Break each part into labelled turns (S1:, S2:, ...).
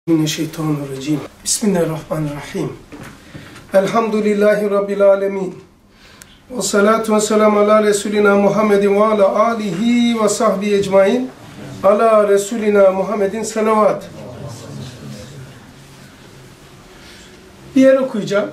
S1: Mineşşeytanirracim. Bismillahirrahmanirrahim. Elhamdülillahi Rabbil alemin. Ve salatu ve selamu ala Resulina Muhammedin ve ala alihi ve sahbihi ecmain. Ala Resulina Muhammedin selavat. Bir yer okuyacağım.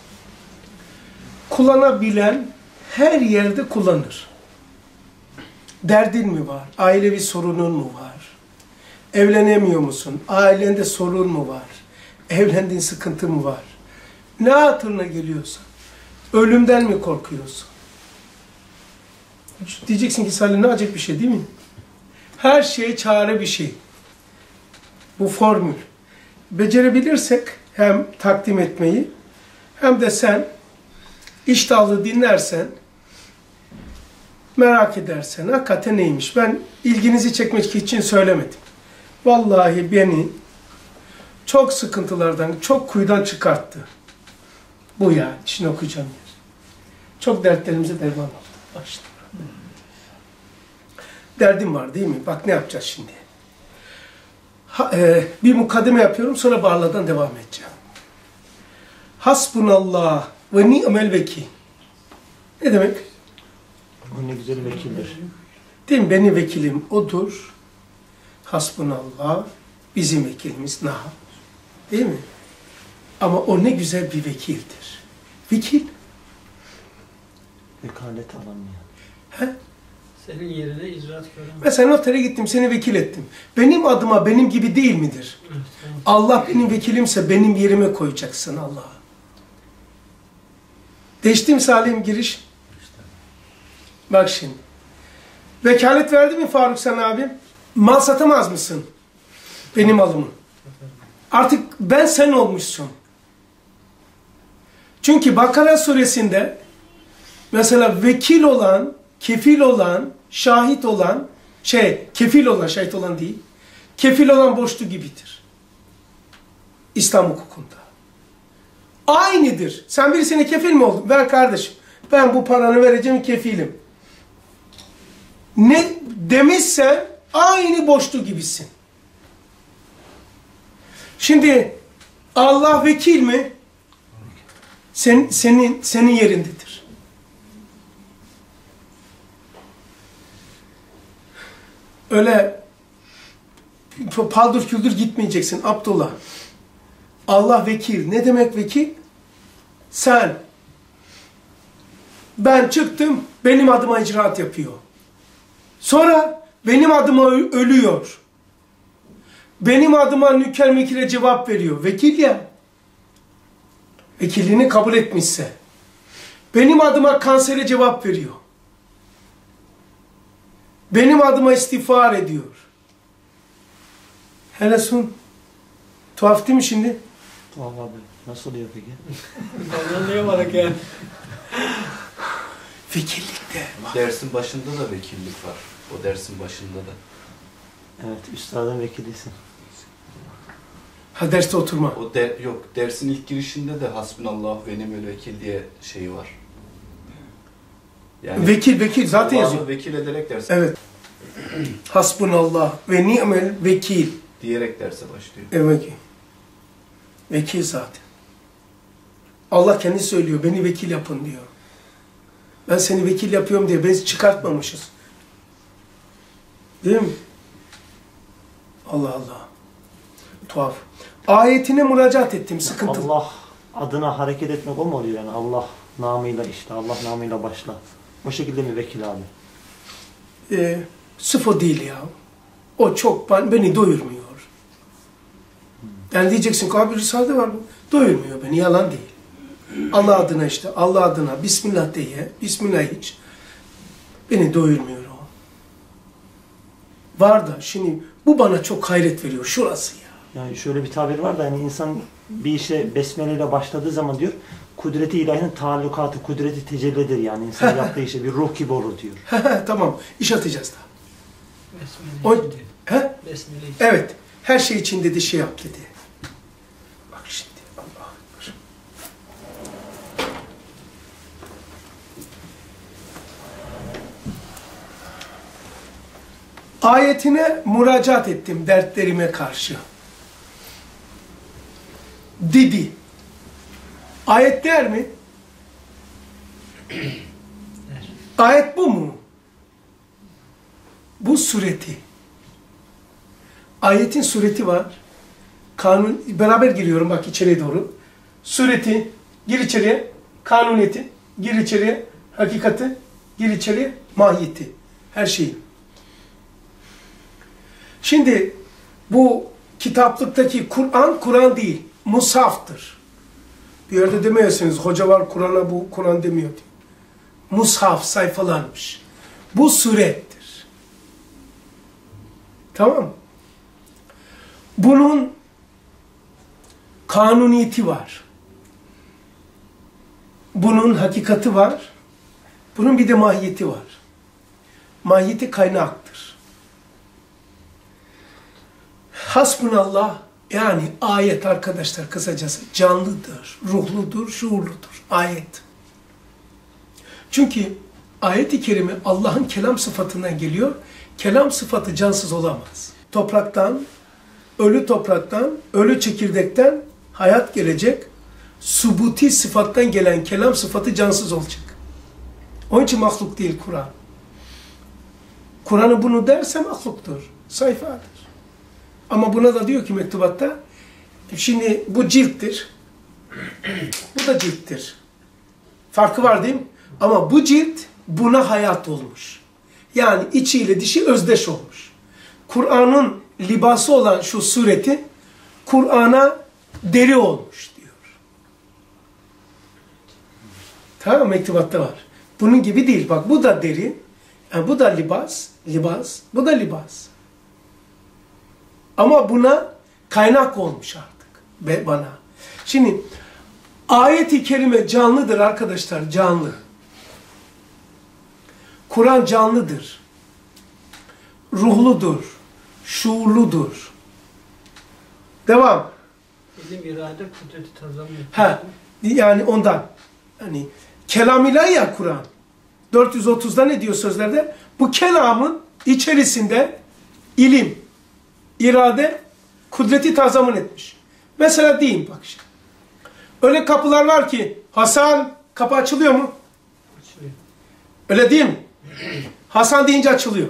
S1: Kullanabilen her yerde kullanır. Derdin mi var? Ailevi sorunun mu var? Evlenemiyor musun? Ailende sorun mu var? Evlendiğin sıkıntı mı var? Ne hatırına geliyorsa? Ölümden mi korkuyorsun? Diyeceksin ki Salih ne acayip bir şey değil mi? Her şeye çare bir şey. Bu formül. Becerebilirsek hem takdim etmeyi hem de sen iştahlı dinlersen, merak edersen hakikaten neymiş? Ben ilginizi çekmek için söylemedim. Vallahi beni çok sıkıntılardan, çok kuyudan çıkarttı. Bu yani, şimdi okuyacağım yer. Çok dertlerimize derman oldu. Başta. Derdim var değil mi? Bak ne yapacağız şimdi? Bir mukaddime yapıyorum, sonra bağladan devam edeceğim. Hasbunallah ve ni'mel vekil. Ne demek?
S2: O ne güzel vekildir.
S1: Değil mi? Benim vekilim odur. Hasbunallah, bizim vekilimiz nah. Değil mi? Ama o ne güzel bir vekildir. Vekil.
S2: Vekalet alamıyor.
S1: He?
S3: Senin yerine icraat göremez.
S1: Mesela notere gittim, seni vekil ettim. Benim adıma benim gibi değil midir?
S3: Evet, tamam.
S1: Allah benim vekilimse benim yerime koyacaksın Allah'a. Değişti mi Salim giriş? Bak şimdi. Vekalet verdi mi Faruk sen abim? Mal satamaz mısın? Benim malımı. Artık ben sen olmuşsun. Çünkü Bakara suresinde mesela vekil olan, kefil olan, şahit olan, kefil olan, şahit olan değil, kefil olan borçlu gibidir. İslam hukukunda. Aynıdır. Sen birisine kefil mi oldun? Ver kardeşim. Ben bu paranı vereceğim, kefilim. Ne demişsen aynı borçlu gibisin. Şimdi Allah vekil mi? Senin yerindedir. Öyle paldır küldür gitmeyeceksin Abdullah. Allah vekil. Ne demek vekil? Sen. Ben çıktım, benim adıma icraat yapıyor. Sonra benim adıma ölüyor. Benim adıma nüker mekire cevap veriyor. Vekil ya. Vekilliğini kabul etmişse. Benim adıma kansere cevap veriyor. Benim adıma istiğfar ediyor. Hele son. Tuhaf değil mi şimdi?
S2: Tuhaf abi. Nasıl oluyor peki?
S3: Ben anlayamadık yani.
S1: Vekillikte.
S4: Dersin başında da vekillik var. O dersin başında da.
S2: Evet, üstadın vekilisin.
S1: Ha derste oturma.
S4: Yok, dersin ilk girişinde de hasbunallah ve ni'mel vekil diye şeyi var. Yani
S1: Vekil zaten
S4: Allah'ı
S1: yazıyor.
S4: vekil ederek derse.
S1: Evet. Hasbunallah ve ni'mel vekil.
S4: Diyerek derse başlıyor.
S1: Evet. Vekil zaten. Allah kendi söylüyor, beni vekil yapın diyor. Ben seni vekil yapıyorum diye biz çıkartmamışız. Değil mi? Allah Allah. Tuhaf. Ayetine müracaat ettim, sıkıntılı.
S2: Allah adına hareket etmek o mu oluyor yani? Allah namıyla işte, Allah namıyla başla. O şekilde mi vekil abi?
S1: Sırf o değil ya. O çok beni doyurmuyor. Yani diyeceksin ki abi Risale'de var mı? Doyurmuyor beni, yalan değil. Allah adına işte, Allah adına Bismillah diye, Bismillah hiç. Beni doyurmuyor o. Var da şimdi bu bana çok hayret veriyor, şurası ya.
S2: Yani şöyle bir tabir var da yani insan bir işe besmele ile başladığı zaman diyor, kudreti ilahinin taallukatı, kudreti tecellidir yani. İnsan yaptığı işe bir ruh gibi olur diyor.
S1: Tamam, iş atacağız da.
S3: Besmele için diyor.
S1: He?
S3: Besmele için.
S1: Evet, her şey için dedi, şey yap dedi. Bak şimdi, Allah'a ekber. Ayetine müracaat ettim dertlerime karşı. dedi. Ayet der mi? Ayet bu mu? Bu sureti. Ayetin sureti var. Kanun, beraber giriyorum bak içeriye doğru. Sureti, gir içeriye. Kanuniyeti, gir içeriye. Hakikati, gir içeriye. Mahiyeti. Her şeyi. Şimdi bu kitaplıktaki Kur'an, Kur'an değil. Mushaftır. Bir yerde demiyorsunuz, hoca var Kur'an'a bu Kur'an demiyor diyor. Mushaf sayfalanmış. Bu surettir. Tamam mı? Bunun kanuniyeti var. Bunun hakikati var. Bunun bir de mahiyeti var. Mahiyeti kaynaktır. Hasbunallah yani ayet arkadaşlar kısacası canlıdır, ruhludur, şuurludur. Ayet. Çünkü ayet-i kerime Allah'ın kelam sıfatından geliyor. Kelam sıfatı cansız olamaz. Topraktan, ölü çekirdekten hayat gelecek. Subuti sıfattan gelen kelam sıfatı cansız olacak. Onun için mahluk değil Kur'an. Kur'an'ı bunu derse mahluktur. Sayfadır. Ama buna da diyor ki mektubatta, şimdi bu cilttir. Bu da cilttir. Farkı var değil mi? Ama bu cilt buna hayat olmuş. Yani içiyle dişi özdeş olmuş. Kur'an'ın libası olan şu sureti Kur'an'a deri olmuş diyor. Tamam, mektubatta var. Bunun gibi değil. Bak bu da deri. Yani bu da libas. Bu da libas. Ama buna kaynak olmuş artık. Ve bana. Şimdi ayet-i kerime canlıdır arkadaşlar. Canlı. Kur'an canlıdır. Ruhludur. Şuurludur. Devam.
S3: İlim, irade, kudreti tazammun.
S1: Ha, yani ondan. Yani kelam ilahi ya Kur'an. 430'da ne diyor sözlerde? Bu kelamın içerisinde ilim, irade, kudreti tazammun etmiş. Mesela diyeyim bak işte. Öyle kapılar var ki Hasan kapı açılıyor mu?
S3: Açılıyor.
S1: Öyle değil mi? Hasan deyince açılıyor.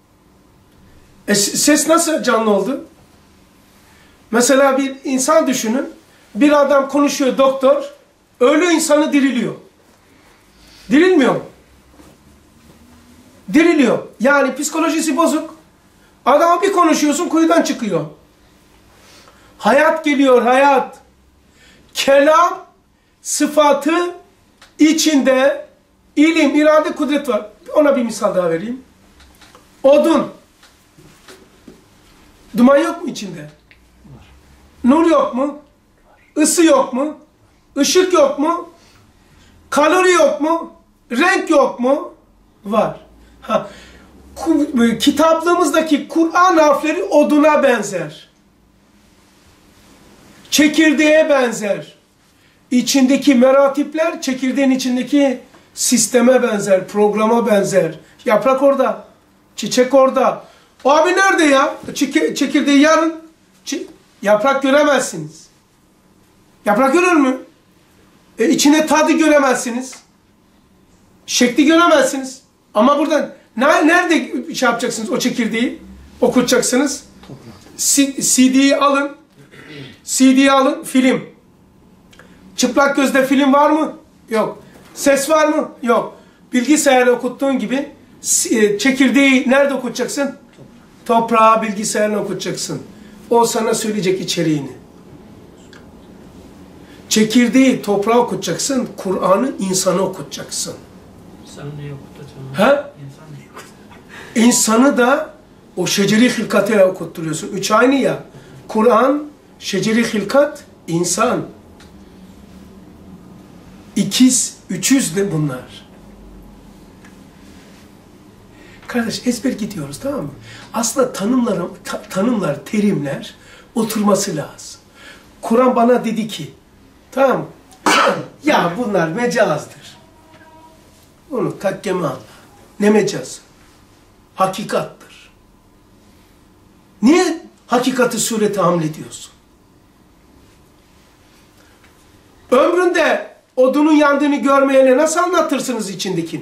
S1: Ses nasıl canlı oldu? Mesela bir insan düşünün. Bir adam konuşuyor doktor. Ölü insanı diriliyor. Dirilmiyor mu? Diriliyor. Yani psikolojisi bozuk. Adama bir konuşuyorsun kuyudan çıkıyor. Hayat geliyor, hayat. Kelam sıfatı içinde ilim, irade, kudret var. Ona bir misal daha vereyim. Odun. Duman yok mu içinde? Nur yok mu? Isı yok mu? Işık yok mu? Kalori yok mu? Renk yok mu? Var. Ha. Kitaplığımızdaki Kur'an harfleri oduna benzer. Çekirdeğe benzer. İçindeki meratipler çekirdeğin içindeki sisteme benzer, programa benzer. Yaprak orada, çiçek orada. O abi nerede ya? Çekirdeği yarın yaprak göremezsiniz. Yaprak görür mü? İçine tadı göremezsiniz. Şekli göremezsiniz. Ama buradan nerede şey yapacaksınız o çekirdeği? Okutacaksınız. CD'yi alın. CD'yi alın. Film. Çıplak gözde film var mı? Yok. Ses var mı? Yok. Bilgisayarla okuttuğun gibi çekirdeği nerede okutacaksın? Toprağa bilgisayarla okutacaksın. O sana söyleyecek içeriğini. Çekirdeği toprağa okutacaksın. Kur'an'ı insana okutacaksın.
S3: İnsanı ne okutacağım?
S1: Ha?
S3: İnsan ne okutacağım?
S1: İnsanı da o şeceri hilkatıyla okutturuyorsun. Üç aynı ya. Kur'an, şeceri hilkat, insan. İkiz, üçüz de bunlar. Kardeş ezber gidiyoruz, tamam mı? Aslında tanımlar, terimler oturması lazım. Kur'an bana dedi ki, tamam mı? Ya bunlar mecazdır. Onu takkeme anla. Ne mecazı? Hakikattır. Niye hakikati surete hamlediyorsun? de odunun yandığını görmeyene nasıl anlatırsınız içindekini?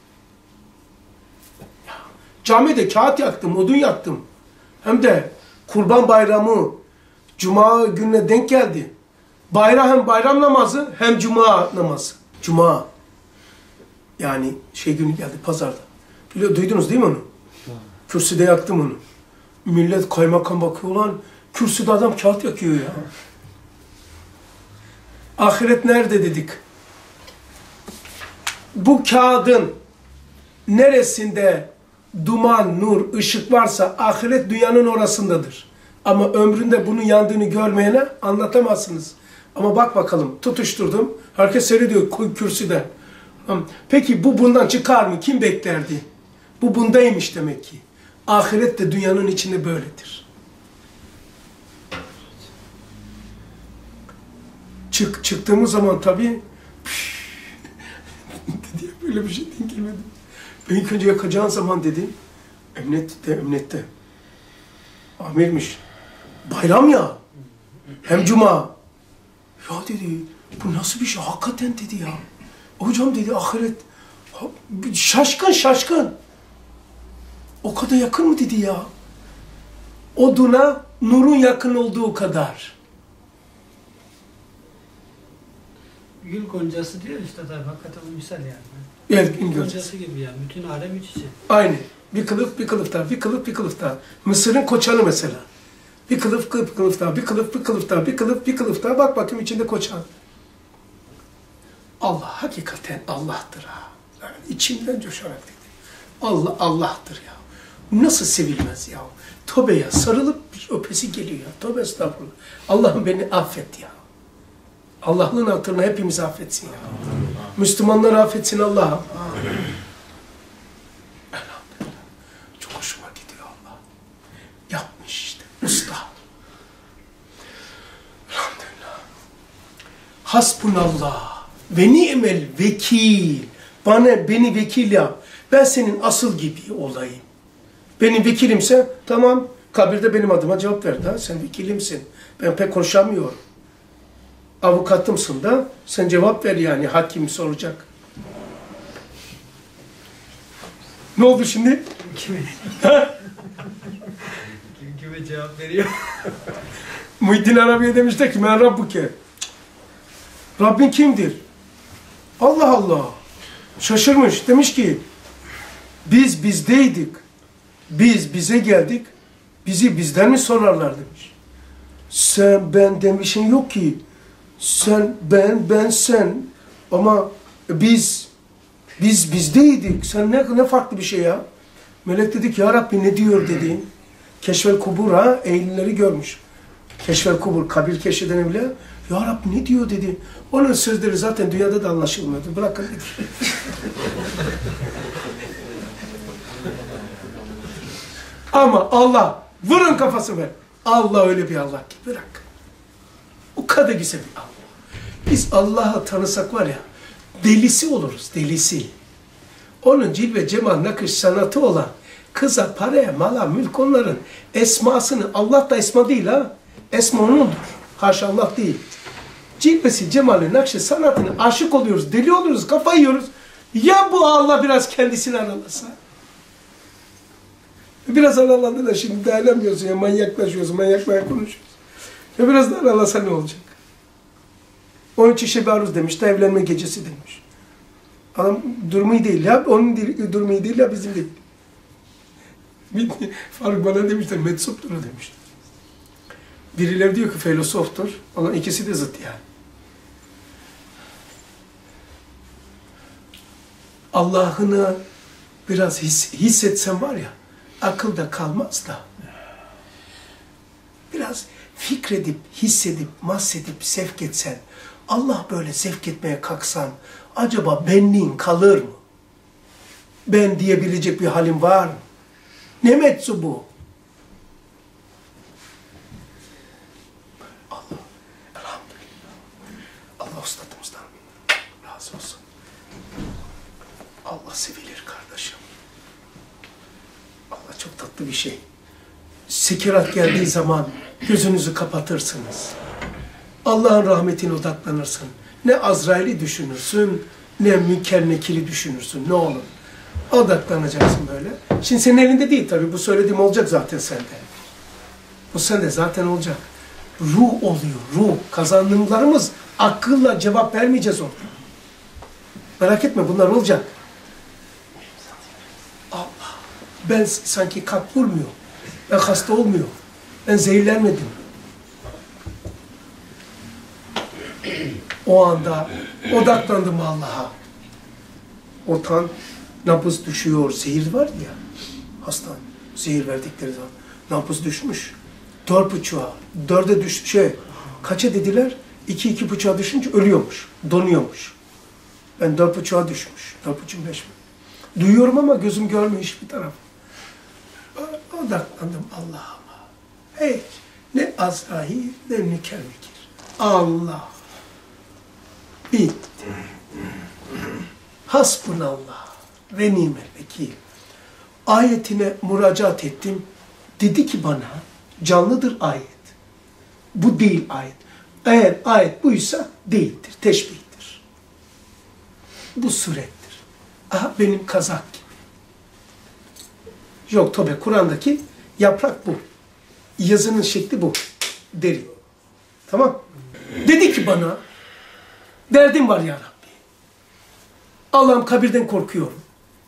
S1: Camide kağıt yaktım, odun yaktım. Hem de Kurban Bayramı, Cuma gününe denk geldi. Hem bayram namazı hem Cuma namazı. Cuma. Yani günü geldi, pazarda. Duydunuz değil mi onu? Kürsüde yaktım onu. Millet kaymakam bakıyor lan. Kürsüde adam kağıt yakıyor ya. Ahiret nerede dedik? Bu kağıdın neresinde duman, nur, ışık varsa ahiret dünyanın orasındadır. Ama ömründe bunun yandığını görmeyene anlatamazsınız. Ama bak bakalım, tutuşturdum. Herkes seyrediyor kürsüden. Peki bu bundan çıkar mı? Kim beklerdi? Bu bundaymış demek ki. Ahiret de dünyanın içinde böyledir. Çıktığımız zaman tabii diye böyle bir şey denk gelmedi. Ben ilk önce yakacağın zaman dedim, emniyette. Amirmiş. Bayram ya. Hem Cuma. Ya dedi, bu nasıl bir şey? Hakikaten dedi ya. Hocam dedi, ahiret. Şaşkın. O kadar yakın mı dedi ya? Oduna nurun yakın olduğu kadar.
S3: Gül goncası diyor işte tabii hakikaten o misal yani.
S1: Evet,
S3: Gül goncası gibi yani. Bütün alem iç içe.
S1: Aynı. Bir kılıf daha, bir kılıf daha. Mısır'ın koçanı mesela. Bir kılıf daha, bir kılıf daha. Bak bakayım içinde koçan. Allah hakikaten Allah'tır ha. Yani içimden coşarak dedi. Allah Allah'tır ya. Nasıl sevilmez ya. Tövbeye sarılıp öpesi geliyor ya. Tövbe estağfurullah. Allah'ım beni affet ya. Allah'ın hatırına hepimizi affetsin ya. Müslümanları affetsin Allah'ım. Elhamdülillah. Çok hoşuma gidiyor Allah. Yapmış işte. Usta. Elhamdülillah. Hasbunallah. Ve ni'mel vekil. Beni vekil yap. Ben senin asıl gibi olayım. Benim vekilimse tamam. Kabirde benim adıma cevap ver da. Sen vekilimsin. Ben pek konuşamıyorum. Avukatımsın da sen cevap ver yani. Hakim soracak. Ne oldu şimdi?
S3: Kime cevap veriyor?
S1: Muhyiddin Arabi'ye demişler ki men Rabbuke. Rabbin kimdir? Allah Allah. Şaşırmış. Demiş ki biz bizdeydik. Biz bize geldik. Bizi bizden mi sorarlar demiş. Sen ben demişin yok ki. Sen ben sen. Ama biz bizdeydik. Sen ne farklı bir şey ya. Melek dedi ki ya Rabbi ne diyor dedi. Keşfel kubur ha. Eğilimleri görmüş. Keşfel kubur. Kabir keşfedene bile. Ya Rabbi ne diyor dedi. Onun sözleri zaten dünyada da anlaşılmıyordu. Bırakın dedi. Ama Allah vurun kafasını ver. Allah öyle bir Allah ki bırak. O kadar güzel bir Allah. Biz Allah'ı tanısak var ya delisi oluruz. Delisi. Onun cilve, cemal, nakış sanatı olan kıza, paraya, mala, mülk onların esmasını Allah da esma değil ha. Esma onundur. Haşa Allah değil. Cilvesi, cemali, nakşı sanatını aşık oluyoruz. Deli oluyoruz. Kafayı yiyoruz. Ya bu Allah biraz kendisini aralasa? Biraz aralandı da şimdi dayanamıyorsun ya, manyaklaşıyorsun, manyaklar konuşuyorsun. Ya biraz da aralasa ne olacak? Onun için Şebi Aruz demiş de evlenme gecesi demiş. Adam durumu iyi değil ya, onun durumu iyi değil ya bizim değil. Faruk bana demişler, meczuptur o demişler. Birileri diyor ki filozoftur, olan ikisi de zıt yani. Allah'ını biraz hissetsen var ya, akılda kalmaz da. Biraz fikredip, hissedip, mahsedip, sevk etsen, Allah böyle sevk etmeye kalksan, acaba benliğin kalır mı? Ben diyebilecek bir halim var mı? Ne metsu bu? Allah, elhamdülillah. Allah ustadımızdan razı olsun. Allah sevilir kardeşim. Allah çok tatlı bir şey. Sekirat geldiği zaman gözünüzü kapatırsınız. Allah'ın rahmetine odaklanırsın. ne Azrail'i düşünürsün, ne Münker Nekir'i düşünürsün. Ne olur. Odaklanacaksın böyle. Şimdi senin elinde değil tabii. Bu söylediğim olacak zaten sende. Bu sende zaten olacak. Ruh oluyor, ruh. Kazandığımlarımız akılla cevap vermeyeceğiz orada. Merak etme, bunlar olacak. Allah. Ben sanki kalp vurmuyor. Ben hasta olmuyor. Ben zehirlenmedim. O anda odaklandım Allah'a. Ortadan nabız düşüyor, zehir var ya. Hasta, zehir verdikleri zaman. Nabız düşmüş. 4,5'a, 4'e kaça dediler? 2,5'a düşünce ölüyormuş, donuyormuş. Ben 4,5'a düşmüş, 4,5, 5 mi? Duyuyorum ama gözüm görmüyor hiçbir taraf. Odaklandım Allah'ıma. Hiç, ne Azrail, ne Münker Nekir. Allah. Bitti. Hasbunallah ve nimel vekil. Ayetine müracaat ettim. Dedi ki bana, canlıdır ayet. Bu değil ayet. Eğer ayet buysa değildir, teşbihtir. Bu surettir. Aha benim kazak gibi. Yok tabi Kur'an'daki yaprak bu. Yazının şekli bu. Deri. Tamam. Dedi ki bana, derdim var ya Rabbi. Allah'ım kabirden korkuyorum.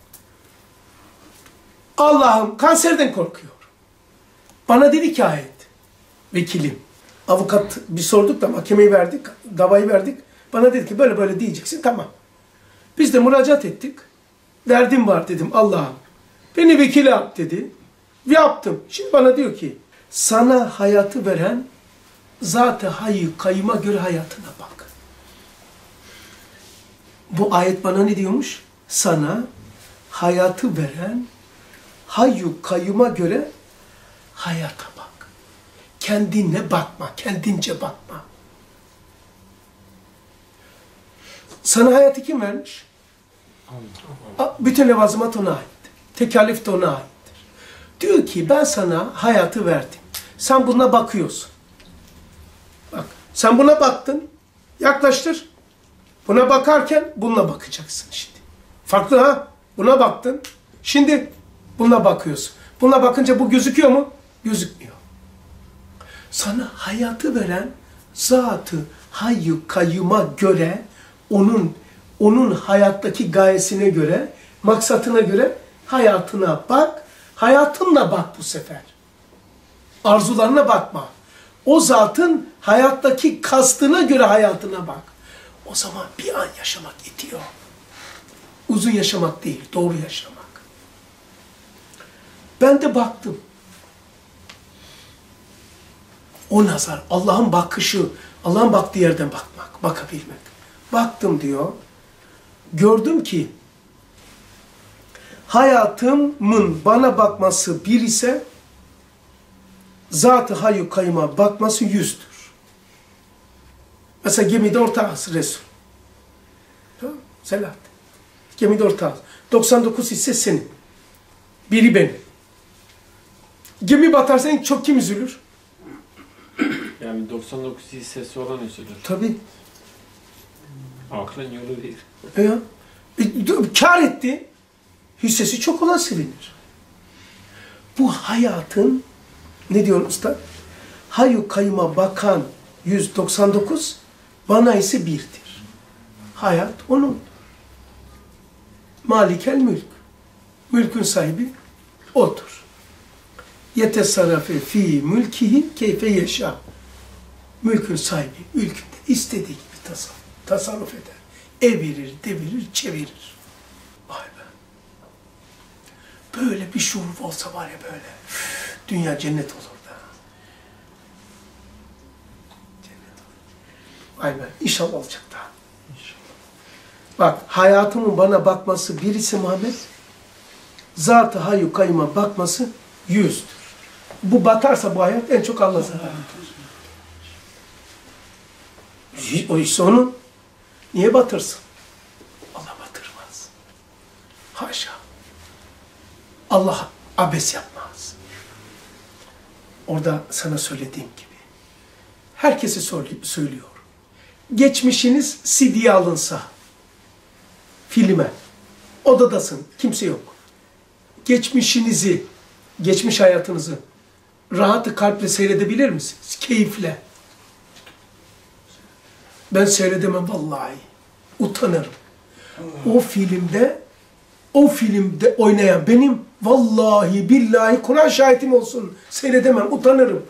S1: Allah'ım kanserden korkuyorum. Bana dedi ki ayet, vekilim, avukat bir sorduk da mahkemeyi verdik, davayı verdik. Bana dedi ki böyle böyle diyeceksin, tamam. Biz de müracaat ettik. Derdim var dedim Allah'ım. Beni vekil yap dedi. Yaptım. Şimdi bana diyor ki, sana hayatı veren zat-ı hayy kayyuma göre hayatına bak. Bu ayet bana ne diyormuş? Sana hayatı veren hayyu kayyuma göre hayata bak. Kendine bakma, kendince bakma. Sana hayatı kim vermiş? Bütün levazımat ona ait. Tekalif de ona aittir. Diyor ki ben sana hayatı verdim. Sen buna bakıyorsun. Bak, sen buna baktın. Yaklaştır. Buna bakarken bununla bakacaksın şimdi. Farklı ha? Buna baktın. Şimdi buna bakıyorsun. Buna bakınca bu gözüküyor mu? Gözükmüyor. Sana hayatı veren zat-ı hayy kayyuma göre onun hayattaki gayesine göre, maksatına göre hayatına bak. Hayatınla bak bu sefer. Arzularına bakma. O zatın hayattaki kastına göre hayatına bak. O zaman bir an yaşamak yetiyor. Uzun yaşamak değil, doğru yaşamak. Ben de baktım. O nazar, Allah'ın bakışı, Allah'ın baktığı yerden bakmak, bakabilmek. Baktım diyor. Gördüm ki hayatımın bana bakması bir ise zat-ı hayy kayyuma bakması 100'dür. Mesela gemide ortağız Resul. Tamam, Selahattin. Gemide ortağız. 99 hisse senin. Biri benim. Gemi batarsa en çok kim üzülür?
S5: Yani 99 hissesi olan üzülür.
S1: Tabii.
S5: Aklın yolu değil.
S1: Ya. Kâr etti. Hissesi çok olan sevinir. Bu hayatın, ne diyor usta? Hayy kayyuma bakan 199, bana ise 1'dir. Hayat onun. Malikel mülk. Mülkün sahibi odur. Yetesarrafe fi mülkihi keyfe yaşa. Mülkün sahibi mülkünde istediği gibi tasarruf eder. Evirir, devirir, çevirir. Vay be. Böyle bir şuur olsa var ya böyle. Dünya cennet olur da. Cennet olur. Vay be. İnşallah olacak da. Bak hayatımın bana bakması birisi Muhammed. Zat-ı hayy kayyuma bakması 100'dür. Bu batarsa bu hayat en çok Allah'a zarar verir. O işte onun. Niye batırsın? Allah batırmaz. Haşa. Allah abes yapmaz. Orada sana söylediğim gibi. Herkese söylüyor. geçmişiniz CD'ye alınsa, filme, odadasın, kimse yok. Geçmişinizi, geçmiş hayatınızı rahatı kalple seyredebilir misiniz? Keyifle. Ben seyredemem vallahi. Utanırım. O filmde oynayan benim vallahi billahi Kur'an şahitim olsun. Seyredemem, utanırım.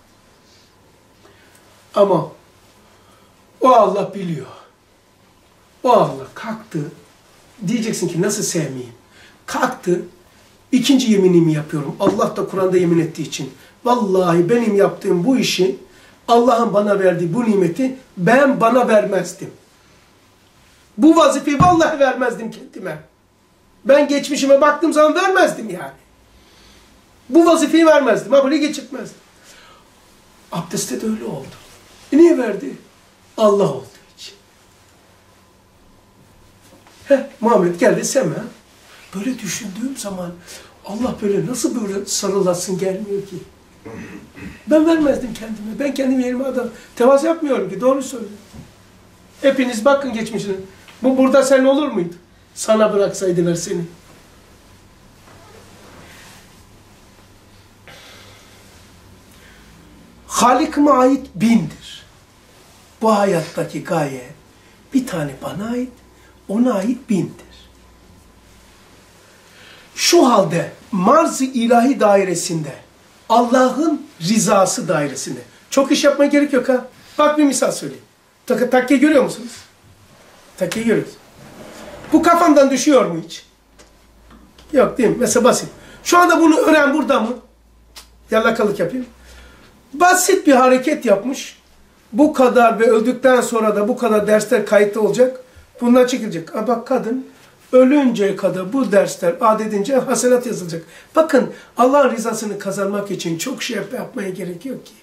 S1: Ama o Allah biliyor. O Allah kalktı. Diyeceksin ki nasıl sevmeyeyim? Kalktı. İkinci yeminimi yapıyorum. Allah da Kur'an'da yemin ettiği için. Vallahi benim yaptığım bu işi, Allah'ın bana verdiği bu nimeti ben bana vermezdim. Bu vazifeyi vallahi vermezdim kendime. Ben geçmişime baktığım zaman vermezdim yani. Bu vazifeyi vermezdim. Ha böyle geçirtmezdim. Abdestte de öyle oldu. Niye verdi? Allah olduğu için. Muhammed geldi Sema. Böyle düşündüğüm zaman Allah böyle nasıl böyle sarılasın gelmiyor ki. Ben vermezdim kendime. Ben kendim yerime adam tevazu yapmıyorum ki. Doğru söylüyorum. Hepiniz bakın geçmişine. Bu burada sen olur muydu? Sana bıraksaydılar seni. Halik'ime ait bindir. Bu hayattaki gaye bir tane bana ait, ona ait bindir. Şu halde marz-ı ilahi dairesinde, Allah'ın rızası dairesinde. Çok iş yapmaya gerek yok ha. Bak bir misal söyleyeyim. Takke görüyor musunuz? Takkeyi görüyoruz. Bu kafamdan düşüyor mu hiç? Yok değil mi? Mesela basit. Şu anda bunu öğren burada mı? Yalakalık yapayım. Basit bir hareket yapmış. Bu kadar ve öldükten sonra da bu kadar dersler kayıtlı olacak. Bundan çekilecek. Bak kadın ölünceye kadar bu dersler adedince hasenat yazılacak. Bakın Allah'ın rızasını kazanmak için çok şey yapmaya gerek yok ki.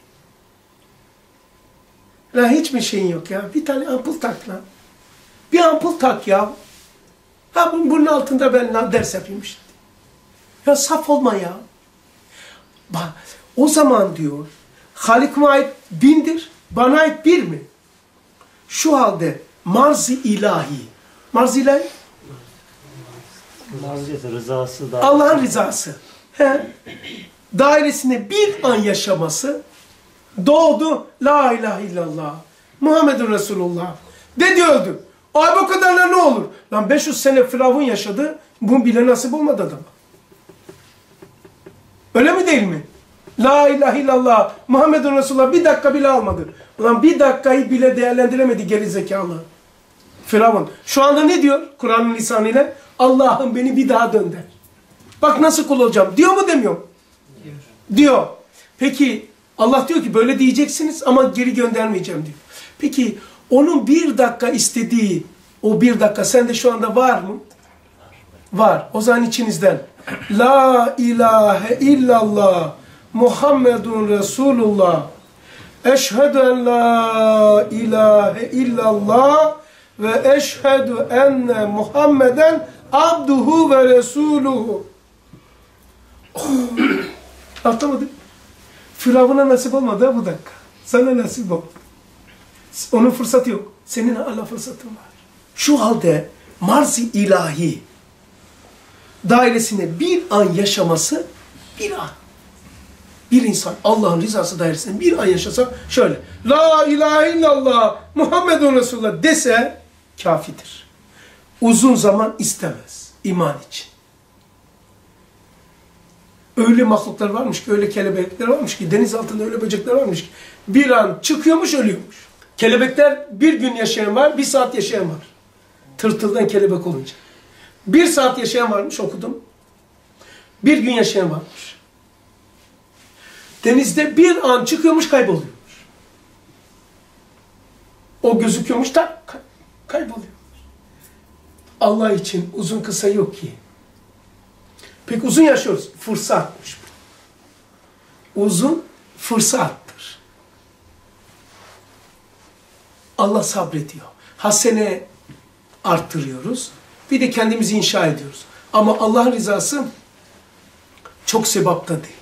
S1: La hiçbir şeyin yok ya. Bir tane ampul tak lan. Bir ampul tak ya. Ha bunun altında ben ders yapayım işte. Ya saf olma ya. Bak o zaman diyor Halik'ime ait bindir, bana ait bir mi? Şu halde marz-ı ilahi. Marz-ı ilahi?
S2: Marziyeti, rızası da.
S1: Allah'ın rızası. Dairesinde bir an yaşaması doğdu. La ilahe illallah. Muhammedun Resulullah. Dedi öldü. Ay bu kadarla ne olur? Lan 500 sene Firavun yaşadı. Bu bile nasip olmadı adama. Öyle mi değil mi? La ilahe illallah. Muhammedun Resulullah bir dakika bile almadı. Ulan bir dakikayı bile değerlendiremedi gerizekalı. Firavun. Şu anda ne diyor Kur'an'ın lisanıyla? Allah'ım beni bir daha dönder. Bak nasıl kul olacağım. Diyor mu demiyor mu? Diyor. Peki Allah diyor ki böyle diyeceksiniz ama geri göndermeyeceğim diyor. Peki onun bir dakika istediği o bir dakika sende şu anda var mı? Var. O zaman içinizden La ilahe illallah Muhammedun Resulullah Eşhedü en la ilahe illallah ve eşhedü enne Muhammeden abduhu ve resuluhu. Anlatamadın? Firavun'a nasip olmadı ha bu dakika. Sana nasip oldu. Onun fırsatı yok. Senin hala fırsatın var. Şu halde marz-ı ilahi dairesinde bir an yaşaması bir an. Bir insan Allah'ın rızası dairesinde bir an yaşasa şöyle La ilahe illallah Muhammedun Resulullah dese kafidir. Uzun zaman istemez iman için. Öyle mahluklar varmış ki, öyle kelebekler varmış ki, deniz altında öyle böcekler varmış ki bir an çıkıyormuş ölüyormuş. Kelebekler bir gün yaşayan var, bir saat yaşayan var. Tırtıldan kelebek olunca. Bir saat yaşayan varmış okudum. Bir gün yaşayan varmış. Denizde bir an çıkıyormuş kayboluyormuş. O gözüküyormuş da kayboluyor. Allah için uzun kısa yok ki. Pek uzun yaşıyoruz. Fırsatmış bu. Uzun fırsattır. Allah sabrediyor. Hasene arttırıyoruz. Bir de kendimizi inşa ediyoruz. Ama Allah'ın rızası çok sebapta değil.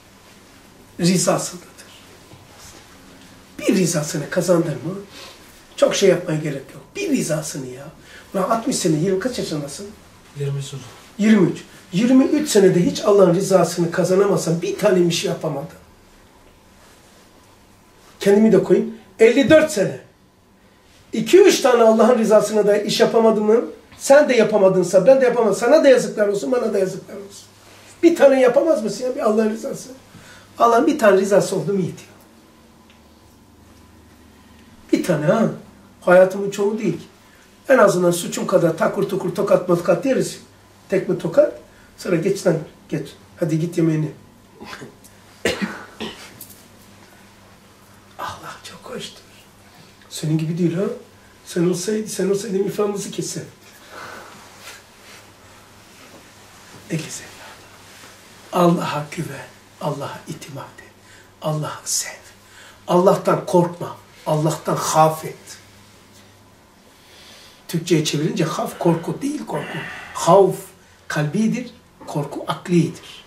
S1: Rızasındadır. Bir rızasını kazandın mı Çok şey yapmaya gerek yok. Bir rızasını ya. Ulan 60 sene, 20 kaç yaşındasın?
S3: 20 sene.
S1: 23. 23 senede hiç Allah'ın rızasını kazanamazsan bir tane bir şey yapamadın. Kendimi de koyayım. 54 sene. 2-3 tane Allah'ın rızasına da iş yapamadım mı? Sen de yapamadınsa ben de yapamadım. Sana da yazıklar olsun, bana da yazıklar olsun. Bir tane yapamaz mısın ya bir Allah'ın rızası? Allah'ın bir tane rızası oldu mu yetiyor. Bir tane ha. Hayatımın çoğu değil. En azından suçum kadar takur tukur tokat motkat deriz. Tekme tokat. Sonra geç lan geç. Hadi git yemeğini. Allah çok hoştur. Senin gibi değil ha. Sen olsaydın iframımızı keser. Elise. Allah'a güven. Allah'a itimat et. Allah'ı sev. Allah'tan korkma. Allah'tan haf et. Türkçe'ye çevirince haf korku değil korku. Havf kalbidir, korku aklidir.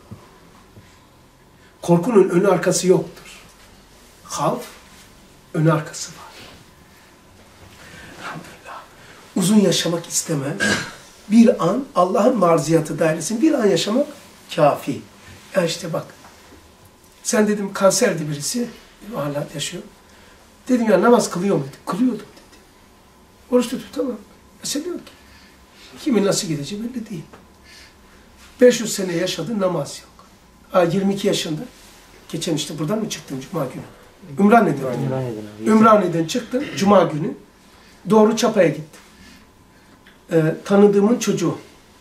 S1: Korkunun önü arkası yoktur. Havf önü arkası var. Elhamdülillah. Uzun yaşamak istemez. Bir an Allah'ın marziyatı dairesinde bir an yaşamak kafi. Ya işte bak. Sen dedim kanserdi birisi. Hala yaşıyor. Dedim ya namaz kılıyor muydu? Kılıyordum dedi. Oruç tutuyor tamam. Mesele yok ki. Kimin nasıl gideceği belli değil. 500 sene yaşadı namaz yok. 22 yaşında. Geçen işte buradan mı çıktım Cuma günü? Ümraniye'den çıktım Cuma günü. Doğru Çapa'ya gittim. Tanıdığımın çocuğu.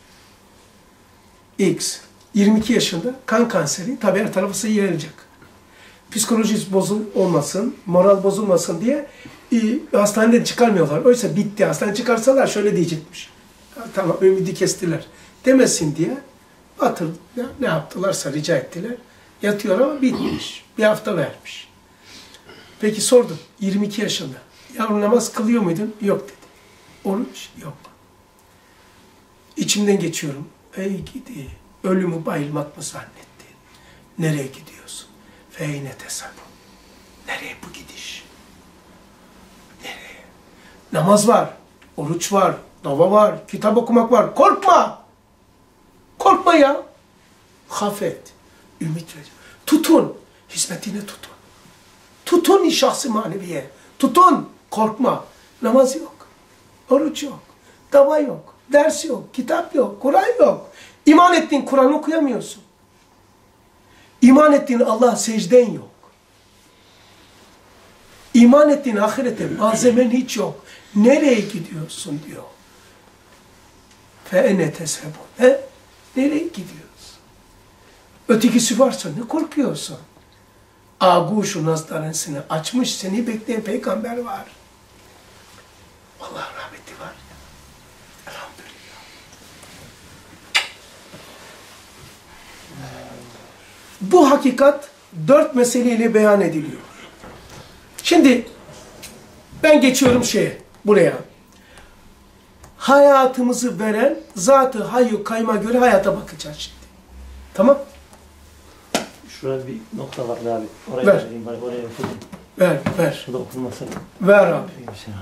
S1: X. 22 yaşında kan kanseri. Tabii her tarafı yayılacak. Psikolojisi olmasın, moral bozulmasın diye hastaneden çıkarmıyorlar. Oysa bitti. Hastaneden çıkarsalar şöyle diyecekmiş. Tamam ümidi kestiler. Demesin diye ne yaptılarsa rica ettiler. Yatıyor ama bitmiş. Bir hafta vermiş. Peki sordum. 22 yaşında. Yavrum namaz kılıyor muydun? Yok dedi. Oruç? Yok. İçimden geçiyorum. Ey gidi. Ölümü bayılmak mı zannettin? Nereye gidiyorsun? Feyne tesabu. Nereye bu gidiş? Nereye? Namaz var. Oruç var. Dava var. Kitap okumak var. Korkma. Korkma ya. Hafet. Ümit ver. Tutun. Hizmetine tutun. Tutun şahsı maneviye. Tutun. Korkma. Namaz yok. Oruç yok. Dava yok. Ders yok. Kitap yok. Kur'an yok. İman ettiğin Kur'an okuyamıyorsun. İman ettiğin Allah'a secden yok. İman ettiğin ahirete malzemen hiç yok. Nereye gidiyorsun diyor. فَاَنَّ تَسْهَبُونَ Nereye gidiyorsun? Ötekisi varsa ne korkuyorsun? Ağuşu nazdarensini açmış seni bekleyen peygamber var. Allah'ın rahmeti var. Elhamdülillah. Bu hakikat 4 meseleyle beyan ediliyor. Şimdi ben geçiyorum buraya. Hayatımızı veren Zat-ı Hayyu Kayyum'a göre hayata bakacağız şimdi. Tamam?
S2: Şurada bir nokta var abi. Oraya
S1: Ver.
S2: vereyim, oraya okuyayım.
S1: Ver.
S2: Şurada okunması.
S1: Ver abi.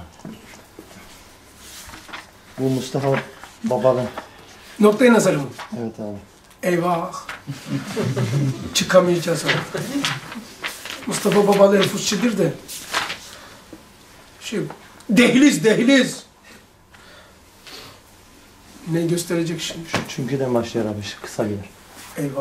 S2: Bu Mustafa Babalı.
S1: Noktayı nazarı mı?
S2: Evet abi.
S1: Eyvah. Çıkamayacağız abi. Mustafa Babalı Elfusçidir de. Dehliz. Ne gösterecek şimdi?
S2: Çünkü'den başlıyor abi. Kısa gelir.
S1: Eyvah.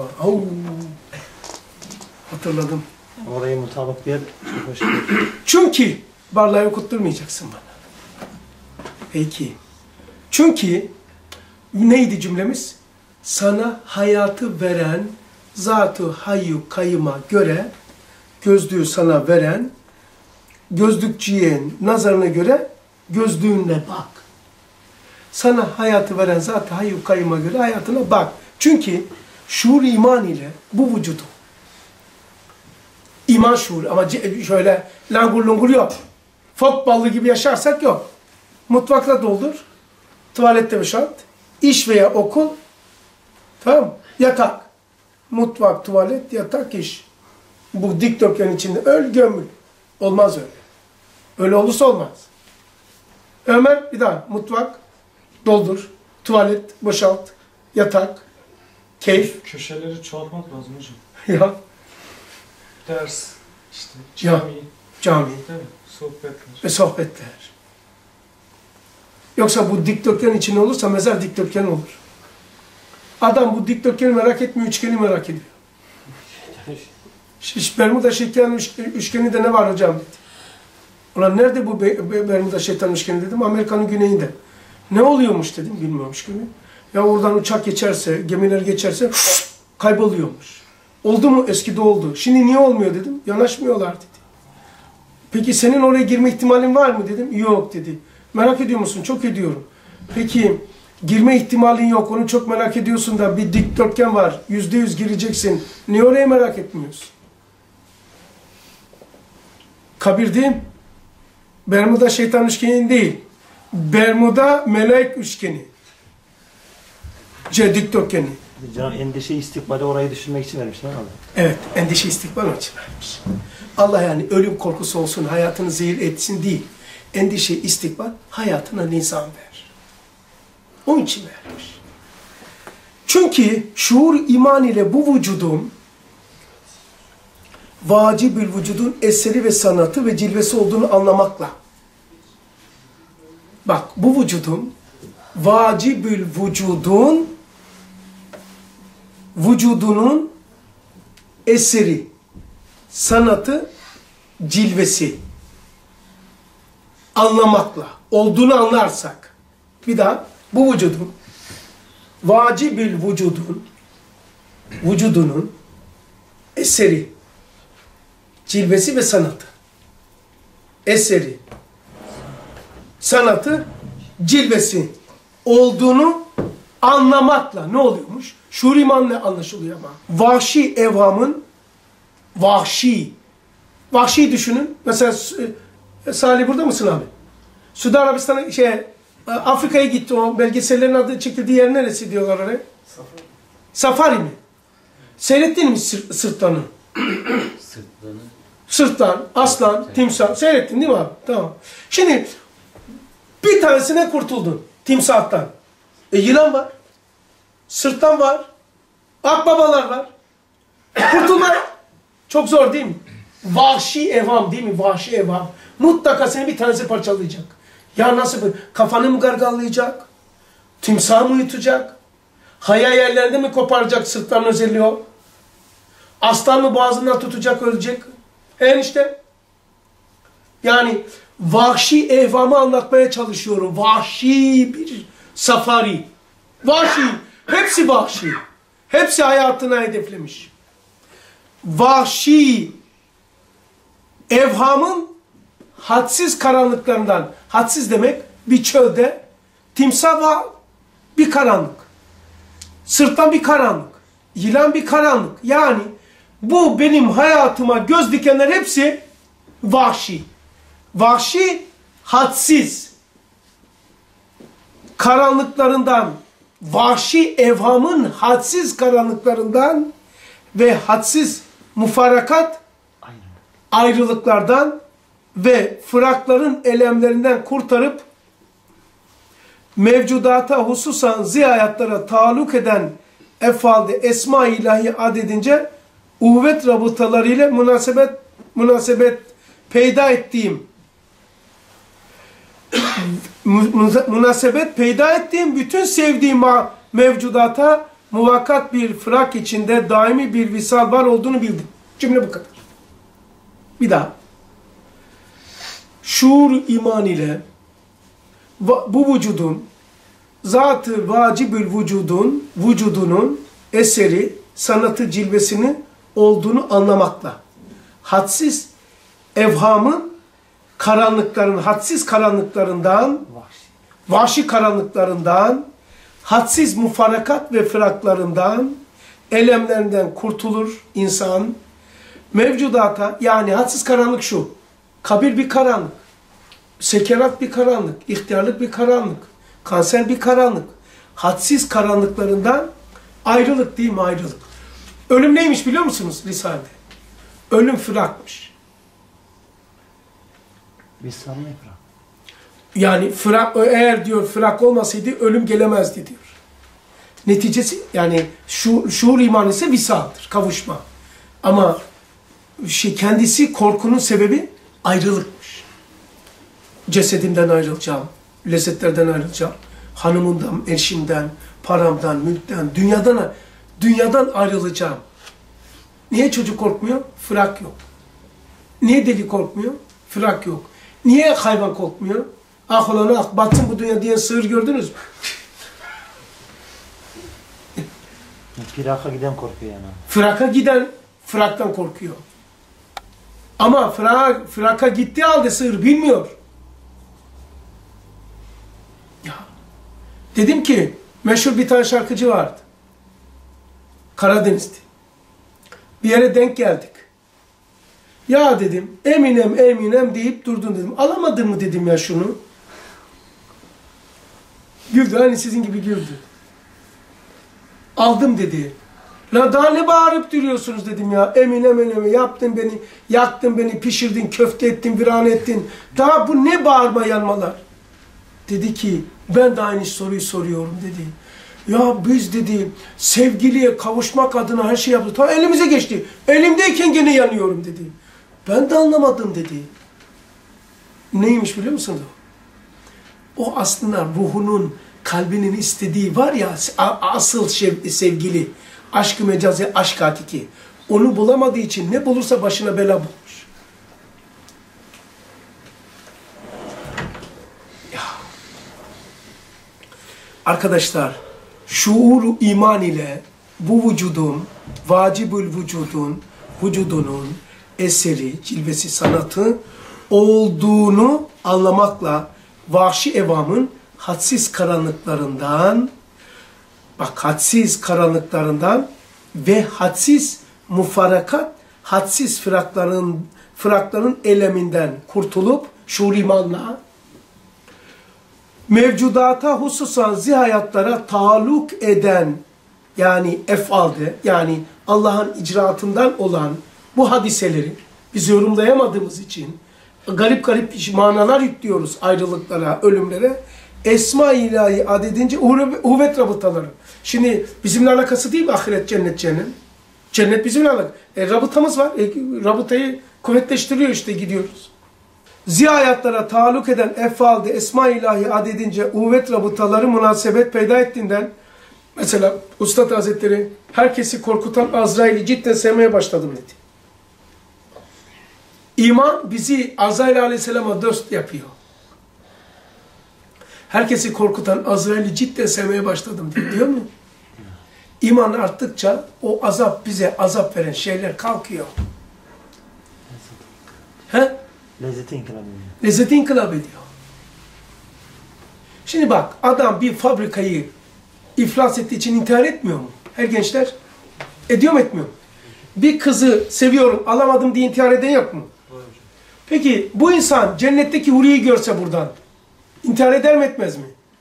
S1: Hatırladım.
S2: Orayı mutabık bir yer. Çok hoş gelir.
S1: Çünkü varlığı okutturmayacaksın bana. Peki. Çünkü neydi cümlemiz? Sana hayatı veren Zat-ı Hayyu Kayyum'a göre gözlüğü sana veren gözlükçüye nazarına göre gözlüğünle bak. Sana hayatı veren Zat-ı Hayyu Kayyum'a göre hayatına bak. Çünkü şuur iman ile bu vücudu İman şuuru ama şöyle langur lungur yok. Fok ballı gibi yaşarsak yok. Mutfakta doldur. Tuvalette boşalt. İş veya okul. Tamam mı? Yatak. Mutfak, tuvalet, yatak, iş. Bu dikdörtgen içinde öl gömül. Olmaz öyle. Öyle olursa olmaz. Ömer bir daha mutfak, doldur, tuvalet, boşalt, yatak, keyif.
S6: Köşeleri çoğaltmak lazım hocam.
S1: Ya
S6: Ders, işte
S1: Ya.
S6: cami,
S1: cami
S6: değil mi? Sohbetler.
S1: ve sohbetler. Yoksa bu dikdörtgen için olursa mezar dikdörtgen olur. Adam bu dikdörtgeni merak etmiyor, üçgeni merak ediyor. Bermuda şeytan üçgeni de ne var hocam dedi. Ulan nerede bu Bermuda şeytan üçgeni dedim. Amerika'nın güneyinde. Ne oluyormuş dedim, bilmiyormuş gibi. Ya oradan uçak geçerse, gemiler geçerse kayboluyormuş. Oldu mu? Eskide oldu. Şimdi niye olmuyor dedim. Yanaşmıyorlar dedi. Peki senin oraya girme ihtimalin var mı dedim. Yok dedi. Merak ediyor musun? Çok ediyorum. Peki girme ihtimalin yok. Onu çok merak ediyorsun da bir dikdörtgen var. %100 gireceksin. Niye oraya merak etmiyorsun? Kabir değil mi? Bermuda şeytan üçgeni değil. Bermuda melek üçgeni. Dikdörtgeni.
S2: Cenab-ı endişe istikbali orayı düşünmek için vermişler abi.
S1: Evet, endişe istikbal için vermiş. Allah yani ölüm korkusu olsun, hayatını zehir etsin değil. Endişe istikbal hayatına nizam ver. Onun için vermiş. Çünkü şuur iman ile bu vücudun vacibül vücudun eseri ve sanatı ve cilvesi olduğunu anlamakla. Bak bu vücudun vacibül vücudunun eseri, sanatı, cilvesi anlamakla, olduğunu anlarsak, bir daha bu vücudun, vacibül vücudunun eseri, cilvesi ve sanatı, eseri, sanatı, cilvesi olduğunu anlamakla ne oluyormuş? Şuur imanla anlaşılıyor ama. Vahşi evhamın, vahşi düşünün. Mesela Salih burada mısın abi? Suudi Arabistan'a Afrika'ya gitti, o belgesellerin adı çekildiği yer neresi diyorlar oraya?
S4: Safari.
S1: Safari mi? Seyrettin mi sırtlanı?
S4: Sırtlanı.
S1: Sırtlan, aslan, timsah. Seyrettin değil mi abi? Tamam. Şimdi bir tanesine kurtuldun. Timsahtan. Yılan var. Sırtlan var. Akbabalar var. Kurtulma çok zor değil mi? Vahşi evham değil mi? Vahşi evham. Mutlaka seni bir tanesi parçalayacak. Ya nasıl? Kafanı mı gargallayacak? Timsah mı yutacak? Haya yerlerinde mi koparacak sırtların özelliği o? Aslan mı boğazından tutacak, ölecek? İşte. Yani vahşi evhamı anlatmaya çalışıyorum. Vahşi bir safari. Vahşi. Hepsi vahşi. Hepsi hayatına hedeflemiş. Vahşi evhamın hadsiz karanlıklarından, hadsiz demek bir çölde timsah var, bir karanlık. Sırttan bir karanlık. Yılan bir karanlık. Yani bu benim hayatıma göz dikenler hepsi vahşi. Vahşi, hadsiz karanlıklarından, vahşi evhamın hadsiz karanlıklarından ve hadsiz mufarakat ayrılıklardan ve fırakların elemlerinden kurtarıp mevcudata hususan zihayatlara taluk eden efalde esma-i ilahi adedince uhvet rabıtalarıyla münasebet peyda ettiğim bütün sevdiğim mevcudata muvakkat bir fırak içinde daimi bir visal var olduğunu bildim. Cümle bu kadar. Bir daha. Şuur iman ile bu vücudun zat-ı vacibül vücudunun eseri, sanatı, cilvesini olduğunu anlamakla. Hadsiz evhamın hadsiz karanlıklarından, vahşi karanlıklarından, hadsiz mufarakat ve fıraklarından, elemlerinden kurtulur insan. Mevcudata, yani hadsiz karanlık şu, kabir bir karanlık, sekerat bir karanlık, ihtiyarlık bir karanlık, kanser bir karanlık, hadsiz karanlıklarından ayrılık değil mi, ayrılık. Ölüm neymiş biliyor musunuz Risale'de? Ölüm fırakmış. Yani eğer diyor fırak olmasaydı ölüm gelemezdi diyor. Neticesi yani şuur iman ise visaldır, kavuşma. Ama kendisi korkunun sebebi ayrılıkmış. Cesedimden ayrılacağım, lezzetlerden ayrılacağım, hanımından, eşimden, paramdan, mülkten, dünyadan ayrılacağım. Niye çocuk korkmuyor? Fırak yok. Niye deli korkmuyor? Fırak yok. Niye hayvan korkmuyor? Ah ulan ah, batsın bu dünya diye sığır gördünüz mü?
S2: Firaka giden korkuyor yani.
S1: Fıraka giden fıraktan korkuyor. Ama fıraka gittiği halde sığır bilmiyor. Ya. Dedim ki meşhur bir tane şarkıcı vardı. Karadeniz'de. Bir yere denk geldik. Ya dedim Eminem deyip durdun dedim. Alamadın mı dedim ya şunu. Güldü, hani sizin gibi güldü. Aldım dedi. La daha ne bağırıp duruyorsunuz dedim ya. Eminem yaptın beni, yaktın beni, pişirdin, köfte ettin, viran ettin. Daha bu ne bağırma yanmalar. Dedi ki ben de aynı soruyu soruyorum dedi. Ya biz dedi sevgiliye kavuşmak adına her şey yaptık. Ta elimize geçti. Elimdeyken gene yanıyorum dedi. Ben de anlamadım dedi. Neymiş biliyor musunuz? O aslında ruhunun, kalbinin istediği var ya asıl sevgili, aşk-ı mecazi, aşk hakiki. Onu bulamadığı için ne bulursa başına bela bulmuş. Ya. Arkadaşlar, şuuru iman ile bu vücudun, vacibül vücudunun eseri, cilvesi, sanatı olduğunu anlamakla vahşi evamın hadsiz karanlıklarından, hadsiz karanlıklarından ve hadsiz mufarakat, hadsiz fırakların eleminden kurtulup şuur imanla mevcudata hususan zihayatlara taalluk eden yani efalde yani Allah'ın icraatından olan bu hadiseleri biz yorumlayamadığımız için garip manalar yüklüyoruz ayrılıklara, ölümlere. Esma-i ilahi adedince uhvet rabıtaları. Şimdi bizimle alakası değil mi ahiret, cennet, cehennem? Cennet bizimle alakalı. Rabıtamız var. Rabıtayı kuvvetleştiriyor işte gidiyoruz. Zihayatlara taalluk eden efalde Esma-i ilahi adedince uhvet rabıtaları münasebet peyda ettiğinden mesela Üstad Hazretleri herkesi korkutan Azrail'i cidden sevmeye başladım dedi. İman bizi Azrail Aleyhisselam'a dost yapıyor. Herkesi korkutan Azrail'i cidden sevmeye başladım diyor mu? İman arttıkça o bize azap veren şeyler kalkıyor. He?
S2: Lezzeti inkılap ediyor.
S1: Lezzeti inkılap ediyor. Şimdi bak adam bir fabrikayı iflas ettiği için intihar etmiyor mu? Her gençler ediyor mu etmiyor mu? Bir kızı seviyorum alamadım diye intihar eden yok mu? Peki bu insan cennetteki huriyi görse buradan intihar eder mi etmez mi?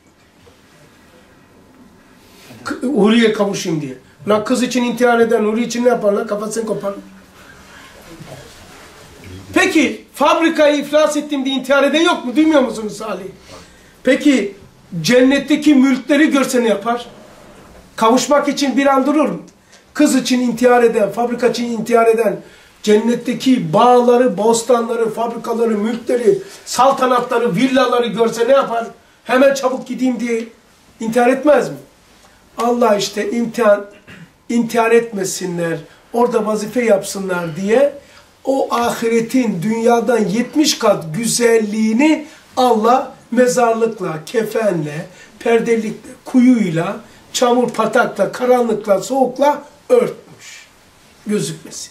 S1: Huriye kavuşayım diye. Lan kız için intihar eden huri için ne yaparlar? Kafasını kopar. Peki fabrikayı iflas ettim diye intihar eden yok mu? Duymuyor musunuz Salih? Peki cennetteki mülkleri görse ne yapar? Kavuşmak için bir an durur mu? Kız için intihar eden, fabrika için intihar eden, cennetteki bağları, bostanları, fabrikaları, mülkleri, saltanatları, villaları görse ne yapar? Hemen çabuk gideyim diye intihar etmez mi? Allah işte intihar etmesinler, orada vazife yapsınlar diye o ahiretin dünyadan 70 kat güzelliğini Allah mezarlıkla, kefenle, perdelikle, kuyuyla, çamur patakla, karanlıkla, soğukla örtmüş. Gözükmesin.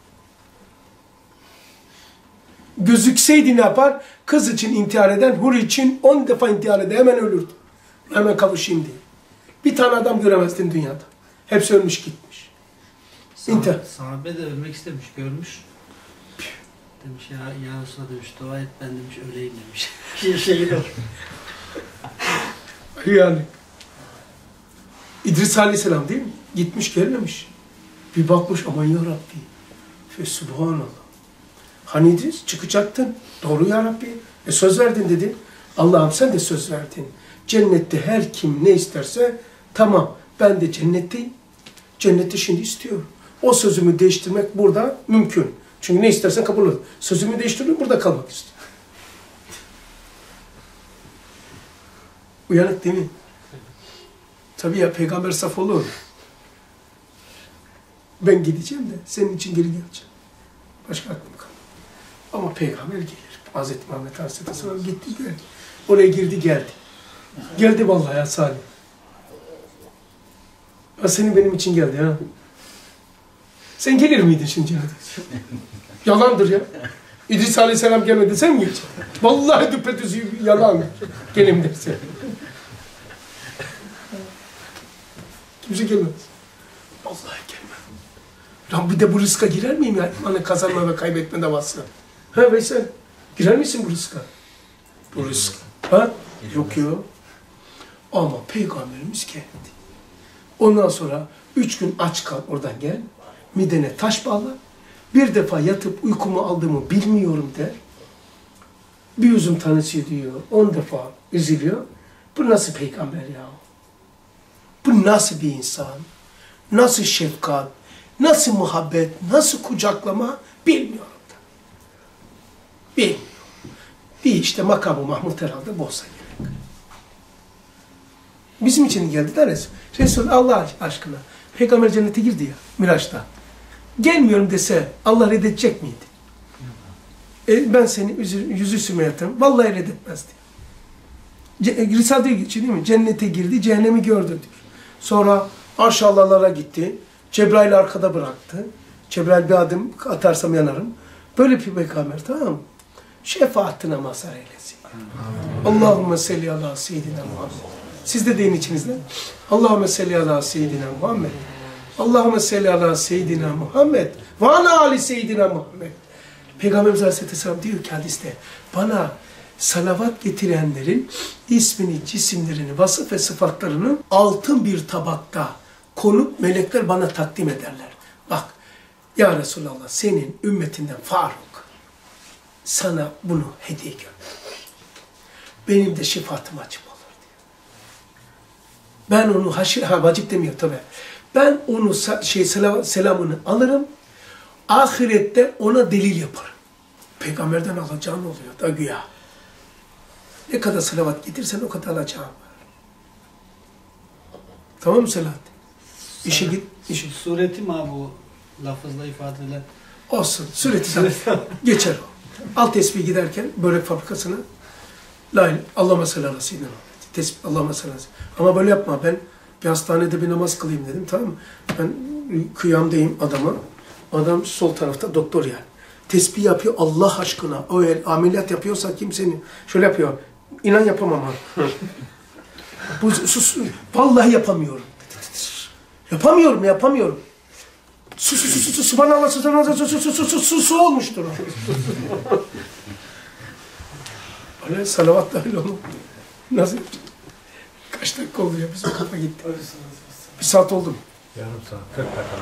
S1: Gözükseydi ne yapar? Kız için intihar eden, huri için 10 defa intihar eder, hemen ölürdü. Hemen kavuşayım diye. Bir tane adam göremezdin dünyada. Hepsi ölmüş gitmiş.
S3: Sahabe de ölmek istemiş, görmüş. Demiş ya Resulullah demiş, dua et ben demiş öleyim demiş. Şehit ol.
S1: Yani. İdris Aleyhisselam değil mi? Gitmiş gelmemiş. Bir bakmış aman ya Rabbi. Fesubhanallah. Hani İdris çıkacaktın. Doğru ya Rabbi. Söz verdin dedi. Allah'ım sen de söz verdin. Cennette her kim ne isterse tamam ben de cennetteyim. Cennette şimdi istiyorum. O sözümü değiştirmek burada mümkün. Çünkü ne istersen kabul olur. Sözümü değiştiriyorum burada kalmak istiyorum. Uyanık değil mi? Tabii ya peygamber saf olur. Ben gideceğim de senin için geri geleceğim. Başka aklım kalmadı. Ama peygamber gelir. Hazreti Muhammed Aleyhisselam gitti geldi. Oraya girdi geldi. Geldi vallahi ya Salih. Ya senin benim için geldi ha. Sen gelir miydin şimdi cennete? Yalandır ya. İdris Aleyhisselam gelmedi sen mi geleceksin? Vallahi düpedüz yalan. Gelim derse. Kimse gelmez. Vallahi gelmez. Lan bir de bu rızka girer miyim ya? İmanı kazanma ve kaybetme davası. Ha Veysel? Girer misin bu rızka? Bu rızka. Ha? Yok ya. Ama Peygamberimiz geldi. Ondan sonra 3 gün aç kal oradan gel. Midene taş bağla. Bir defa yatıp uykumu aldığımı bilmiyorum der. Bir üzüm tanesi diyor. 10 defa üzülüyor. Bu nasıl peygamber ya? Bu nasıl bir insan? Nasıl şefkat? Nasıl muhabbet? Nasıl kucaklama? Bilmiyorum da. Bilmiyorum. Bir işte makamı Mahmud herhalde bozsa gerek. Bizim için geldi de Resul Allah aşkına. Peygamber cennete girdi ya Miraç'ta. Gelmiyorum dese Allah reddedecek miydi? Ben seni yüzüstü yatırım. Vallahi reddetmezdi. Risale diyor değil mi? Cennete girdi, cehennemi gördü diyor. Sonra arşallalara gitti. Cebrail arkada bıraktı. Cebrail bir adım atarsam yanarım. Böyle bir peygamber, tamam mı? Şefaatine mazhar eylesin. Allahümme salli ala seyyidina Muhammed. Siz de deyin içinizde. Allahümme salli ala seyyidina Muhammed. Allahümme salli ala seyyidina Muhammed. Ve ala ali seyyidina Muhammed. Peygamberimiz Aleyhisselam diyor ki hadiste, bana salavat getirenlerin ismini, cisimlerini, vasıf ve sıfatlarını altın bir tabakta konup melekler bana takdim ederler. Bak, ya Resulallah senin ümmetinden Faruk sana bunu hediye göndermiş. Benim de şefaatim açık olur diyor. Ben onu vacip demiyor tabi. Ben onu selamını alırım. Ahirette ona delil yaparım. Peygamberden alacağın oluyor da güya. Ne kadar salavat getirsen o kadar alacağın var. Tamam mı Selahattin? İşe git. İşe.
S3: Sureti mi abi bu lafızla ifade edilen?
S1: Olsun. Sureti geçer o. Alt tesbih giderken börek fabrikasına Allahümme salli ala seyyidina Muhammed. Tesbih Allahümme salli ala seyyidina. Ama böyle yapma. Ben bir hastanede bir namaz kılayım dedim, tamam mı? Ben kıyamdayım adama. Adam sol tarafta doktor yani. Tesbih yapıyor Allah aşkına. O eğer ameliyat yapıyorsa kimsenin şöyle yapıyor. İnan yapamam ha. Bu sus. Vallahi yapamıyorum. Yapamıyorum. Subhanallah, su olmuştur o. Öyle salavat dahil onu. Nasıl? Kaç dakika oldu ya? Bizim kafa gitti. Bir saat oldu mu?
S7: Yarım saat, 40 dakika.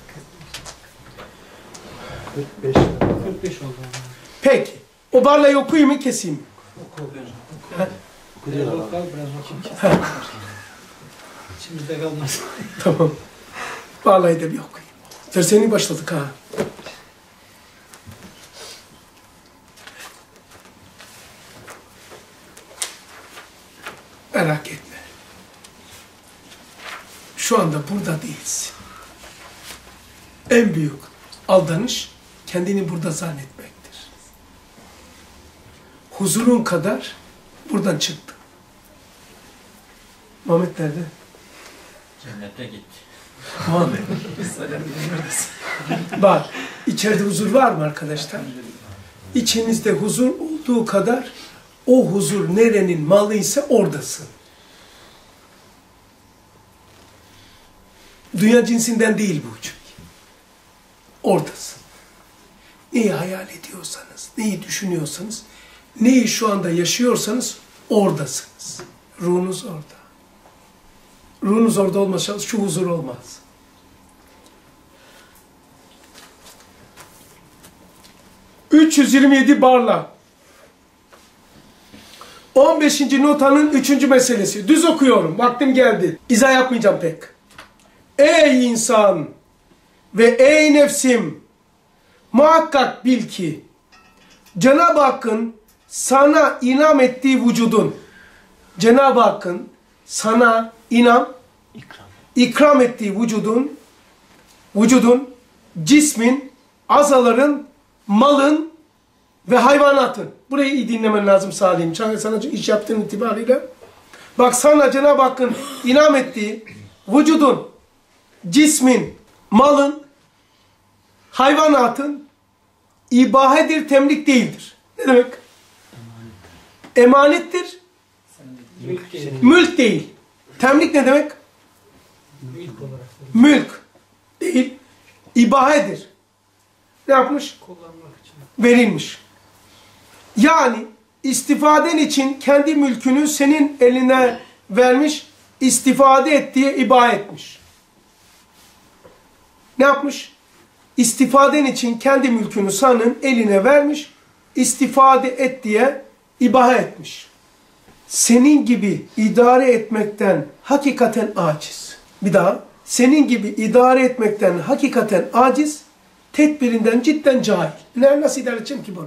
S3: 45 oldu.
S1: Peki. O barlayı okuyayım mı, keseyim mi?
S3: Biraz okal, biraz okuyayım. İçimizde kalmaz.
S1: Tamam. Barlayı da bir okuyayım. Derseni başladık ha. Merak etme. Şu anda burada değilsin. En büyük aldanış kendini burada zannetmektir. Huzurun kadar buradan çıktı. Muhammed nerede?
S8: Cennete gitti.
S1: Muhammed. Bak, içeride huzur var mı arkadaşlar? İçinizde huzur olduğu kadar o huzur nerenin malıysa oradasın. Dünya cinsinden değil bu çünkü. Oradasın. Neyi hayal ediyorsanız, neyi düşünüyorsanız, neyi şu anda yaşıyorsanız oradasınız. Ruhunuz orada. Ruhunuz orada olmasa şu huzur olmaz. ...327 barla... 15. notanın 3. meselesi. Düz okuyorum. Vaktim geldi. İzah yapmayacağım pek. Ey insan ve ey nefsim, muhakkak bil ki Cenab-ı Hakk'ın sana inam ettiği vücudun, Cenab-ı Hakk'ın sana ikram ettiği vücudun, cismin, azaların, malın ve hayvanatın. Burayı iyi dinlemen lazım Salih'im. Sana iş yaptığın itibariyle. Bak sana Cenab-ı Hakk'ın inam ettiği vücudun, cismin, malın, hayvanatın ibahedir, temlik değildir. Ne demek? Emanettir. Mülk değil. Temlik ne demek? Mülk değil. İbahedir. Ne yapmış? Verilmiş. Yani istifaden için kendi mülkünü senin eline vermiş, istifade et diye ibahe etmiş. Ne yapmış? İstifaden için kendi mülkünü senin eline vermiş, istifade et diye ibahe etmiş. Senin gibi idare etmekten hakikaten aciz. Bir daha. Senin gibi idare etmekten hakikaten aciz, tedbirinden cidden cahil. Nasıl idare edeceğim ki bunu?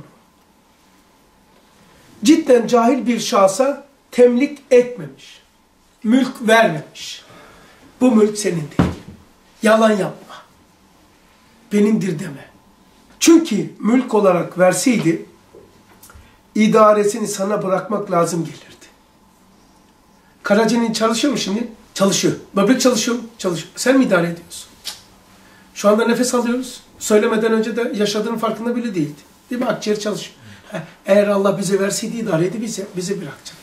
S1: Cidden cahil bir şahsa temlik etmemiş. Mülk vermemiş. Bu mülk senin değil. Yalan yapma. Benimdir deme. Çünkü mülk olarak verseydi, idaresini sana bırakmak lazım gelirdi. Karaciğerin çalışıyor mu şimdi? Çalışıyor. Böbrek çalışıyor mu? Çalışıyor. Sen mi idare ediyorsun? Şu anda nefes alıyoruz. Söylemeden önce de yaşadığının farkında bile değildi. Değil mi? Akciğer çalışıyor. Eğer Allah bize verseydi idareyi bize bırakacaktı.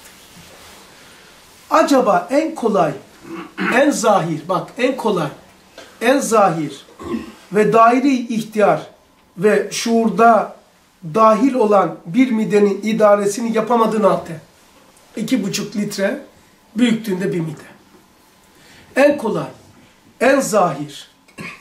S1: Acaba en kolay, en zahir, bak en kolay, en zahir ve daire ihtiyar ve şuurda dahil olan bir midenin idaresini yapamadığın halde 2,5 litre büyüklüğünde bir mide. En kolay, en zahir,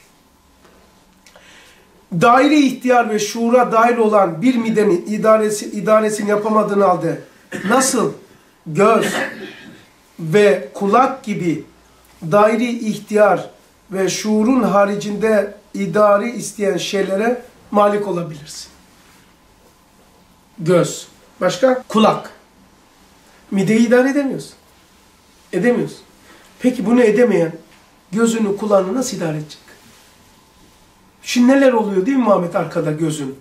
S1: daire ihtiyar ve şuura dahil olan bir midenin idaresini yapamadığın halde nasıl göz ve kulak gibi daire ihtiyar ve şuurun haricinde idare isteyen şeylere malik olabilirsin? Göz. Başka? Kulak. Mideyi idare edemiyorsun. Edemiyorsun. Peki bunu edemeyen gözünü, kulağını nasıl idare edecek? Şimdi neler oluyor değil mi Muhammed arkada gözün?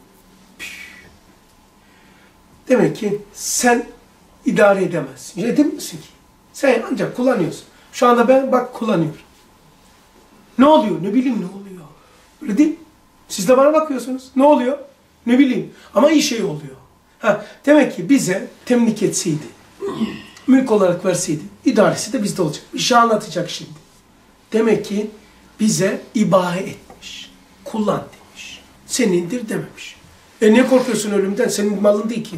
S1: Demek ki sen idare edemezsin. Edemiyorsun ki. Sen ancak kullanıyorsun. Şu anda ben bak kullanıyorum. Ne oluyor? Ne bileyim ne oluyor. Öyle değil mi? Siz de bana bakıyorsunuz. Ne oluyor? Ne bileyim. Ama iyi şey oluyor. Demek ki bize temlik etseydi, mülk olarak verseydi, idaresi de bizde olacak. Bir şey anlatacak şimdi. Demek ki bize ibahe etmiş. Kullan demiş. Senindir dememiş. Niye korkuyorsun ölümden? Senin malın değil ki.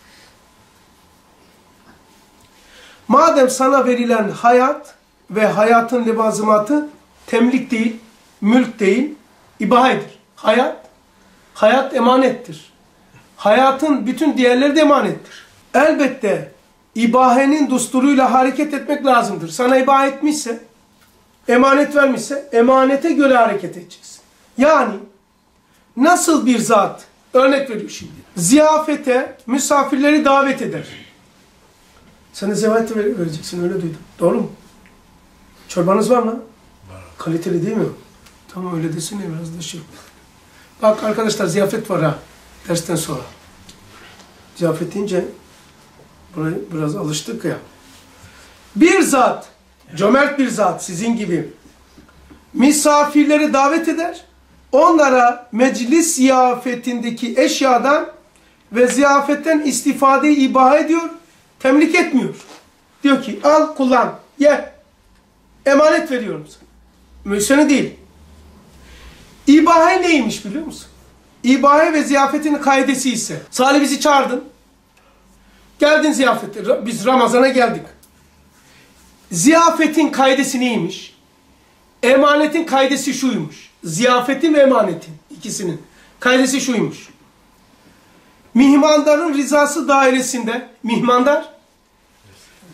S1: Madem sana verilen hayat ve hayatın levazımatı temlik değil, mülk değil, ibahedir. Hayat emanettir. Hayatın bütün diğerleri de emanettir. Elbette ibahenin dusturuyla hareket etmek lazımdır. Sana ibahe etmişse, emanet vermişse, emanete göre hareket edeceksin. Yani nasıl bir zat, örnek veriyor şimdi, ziyafete misafirleri davet eder. Sen de ziyafete vereceksin, öyle duydum. Doğru mu? Çorbanız var mı? Var. Kaliteli değil mi? Tamam öyle desene biraz da şey. Bak arkadaşlar ziyafet var ha, dersten sonra. Ziyafet deyince buraya biraz alıştık ya. Bir zat, cömert bir zat sizin gibi misafirleri davet eder. Onlara meclis ziyafetindeki eşyadan ve ziyafetten istifadeyi ibahe ediyor. Temlik etmiyor. Diyor ki al kullan, ye. Emanet veriyorum sana. Mühsene değil. İbahe neymiş biliyor musun? İbahe ve ziyafetin kaidesi ise, Salih bizi çağırdın. Geldin ziyafete. Biz Ramazan'a geldik. Ziyafetin kaidesi neymiş? Emanetin kaidesi şuymuş. Ziyafetin ve emanetin ikisinin kaidesi şuymuş. Mihmandarın rızası dairesinde, mihmandar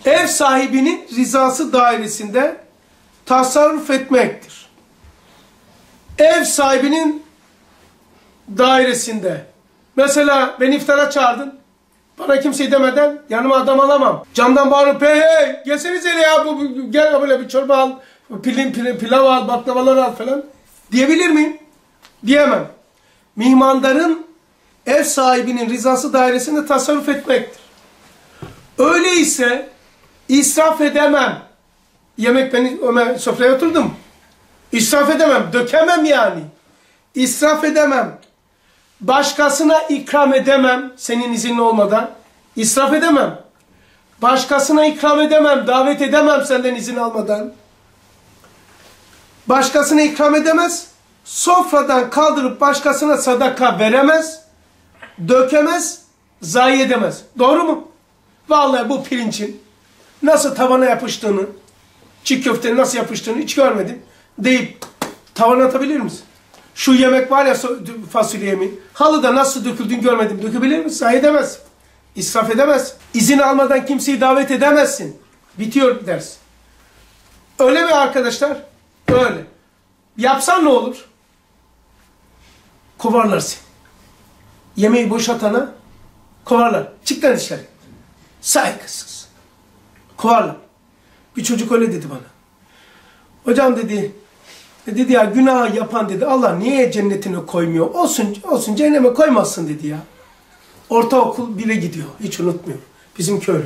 S1: ev sahibinin rızası dairesinde tasarruf etmektir. Ev sahibinin dairesinde. Mesela beni iftara çağırdın. Bana kimse demeden yanıma adam alamam. Camdan bağırıp hey gelsenize ya gel böyle bir çorba al, pilav al, baklavalar al falan diyebilir miyim? Diyemem. Mihmandarın ev sahibinin rızası dairesinde tasarruf etmektir. Öyleyse israf edemem. Yemek beni sofraya oturdum. İsraf edemem, dökemem yani. İsraf edemem. Başkasına ikram edemem senin iznin olmadan. İsraf edemem. Başkasına ikram edemem, davet edemem senden izin almadan. Başkasına ikram edemez. Sofradan kaldırıp başkasına sadaka veremez. Dökemez, zayi edemez. Doğru mu? Vallahi bu pirincin nasıl tavana yapıştığını, çiğ köftenin nasıl yapıştığını hiç görmedim deyip tavana atabilir misin? Şu yemek var ya fasulye mi? Halıda nasıl döküldüğünü görmedim. Dökebilir misin? Zayi edemez. İsraf edemez. İzin almadan kimseyi davet edemezsin. Bitiyor ders. Öyle mi arkadaşlar? Öyle. Yapsan ne olur? Kovarlar seni. Yemeği boşatana kovarlar. Çık lan dışarı. Saygısız. Kovarlar. Bir çocuk öyle dedi bana. Hocam dedi ya günah yapan dedi Allah niye cennetine koymuyor? Olsun cehenneme koymazsın dedi ya. Ortaokul bile gidiyor. Hiç unutmuyorum. Bizim köylü.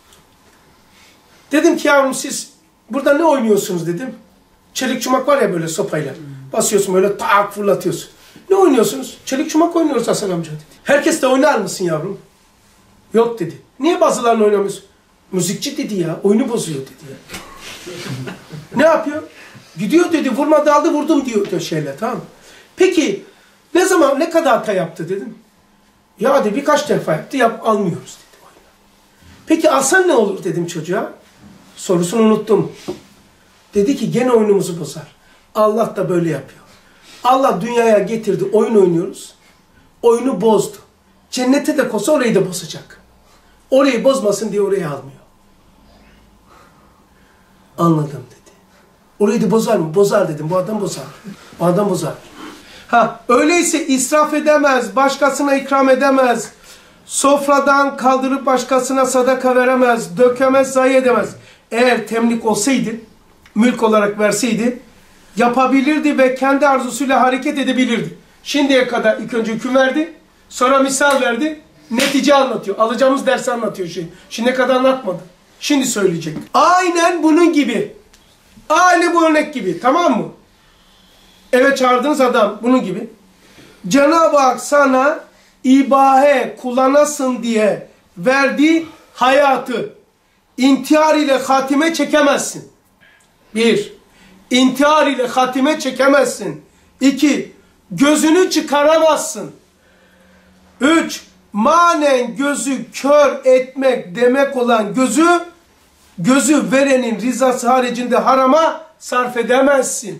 S1: Dedim ki yavrum siz burada ne oynuyorsunuz dedim. Çelik çumak var ya böyle sopayla. Basıyorsun böyle tak fırlatıyorsun. Ne oynuyorsunuz? Çelik çumak oynuyoruz Hasan amca dedi. Herkes de oynar mısın yavrum? Yok dedi. Niye bazılarını oynamıyorsun? Müzikçi dedi ya. Oyunu bozuyor dedi ya. Ne yapıyor? Gidiyor dedi. Vurma daldı vurdum diyor şeyle tamam mı? Peki ne kadar hata yaptı dedim. Ya hadi birkaç defa yaptı almıyoruz dedi. Peki alsan ne olur dedim çocuğa. Sorusunu unuttum. Dedi ki gene oyunumuzu bozar. Allah da böyle yapıyor. Allah dünyaya getirdi oyun oynuyoruz. Oyunu bozdu. Cennete de koysa orayı da bozacak. Orayı bozmasın diye orayı almıyor. Anladım dedi. Orayı da bozar mı? Bozar dedim. Bu adam bozar. Bu adam bozar. Öyleyse israf edemez, başkasına ikram edemez, sofradan kaldırıp başkasına sadaka veremez, dökemez, zayi edemez. Eğer temlik olsaydı, mülk olarak verseydi, yapabilirdi ve kendi arzusuyla hareket edebilirdi. Şimdiye kadar ilk önce hüküm verdi, sonra misal verdi, netice anlatıyor. Alacağımız dersi anlatıyor şey. Şimdiye kadar anlatmadı. Şimdi söyleyecek. Aynen bunun gibi. Aynı bu örnek gibi. Tamam mı? Eve çağırdığınız adam bunun gibi. Cenab-ı Hak sana ibahe kullanasın diye verdiği hayatı intihar ile hatime çekemezsin. 1. İntihar ile hatime çekemezsin. 2. Gözünü çıkaramazsın. 3. Manen gözü kör etmek demek olan gözü verenin rızası haricinde harama sarf edemezsin.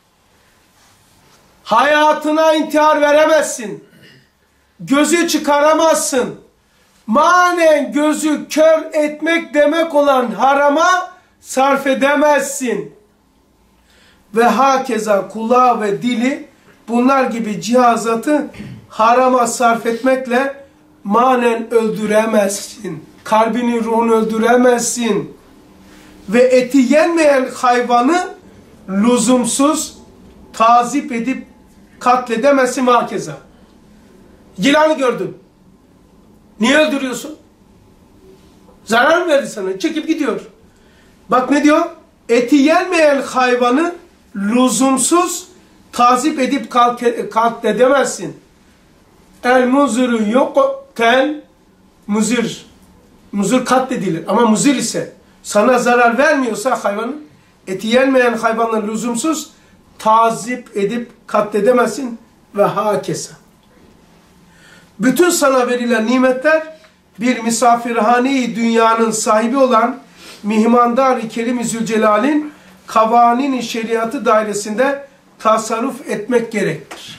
S1: Hayatına intihar veremezsin. Gözü çıkaramazsın. Manen gözü kör etmek demek olan harama sarf edemezsin. Ve hakeza kulağı ve dili bunlar gibi cihazatı harama sarf etmekle manen öldüremezsin. Kalbini, ruhunu öldüremezsin. Ve eti yenmeyen hayvanı lüzumsuz tazip edip katledemezsin hakeza. Yılanı gördün. Niye öldürüyorsun? Zarar mı verdi sana? Çekip gidiyor. Bak ne diyor? Eti yenmeyen hayvanı lüzumsuz tazip edip katledemezsin. El muzuru yokken muzir. Muzir katledilir. Ama muzir ise sana zarar vermiyorsa hayvanın eti yenmeyen hayvanla lüzumsuz tazip edip katledemezsin ve hakeza. Bütün sana verilen nimetler bir misafirhane-i dünyanın sahibi olan Mihmandar-ı Kerim-i Zülcelal'in kavanin-i şeriatı dairesinde tasarruf etmek gerektir.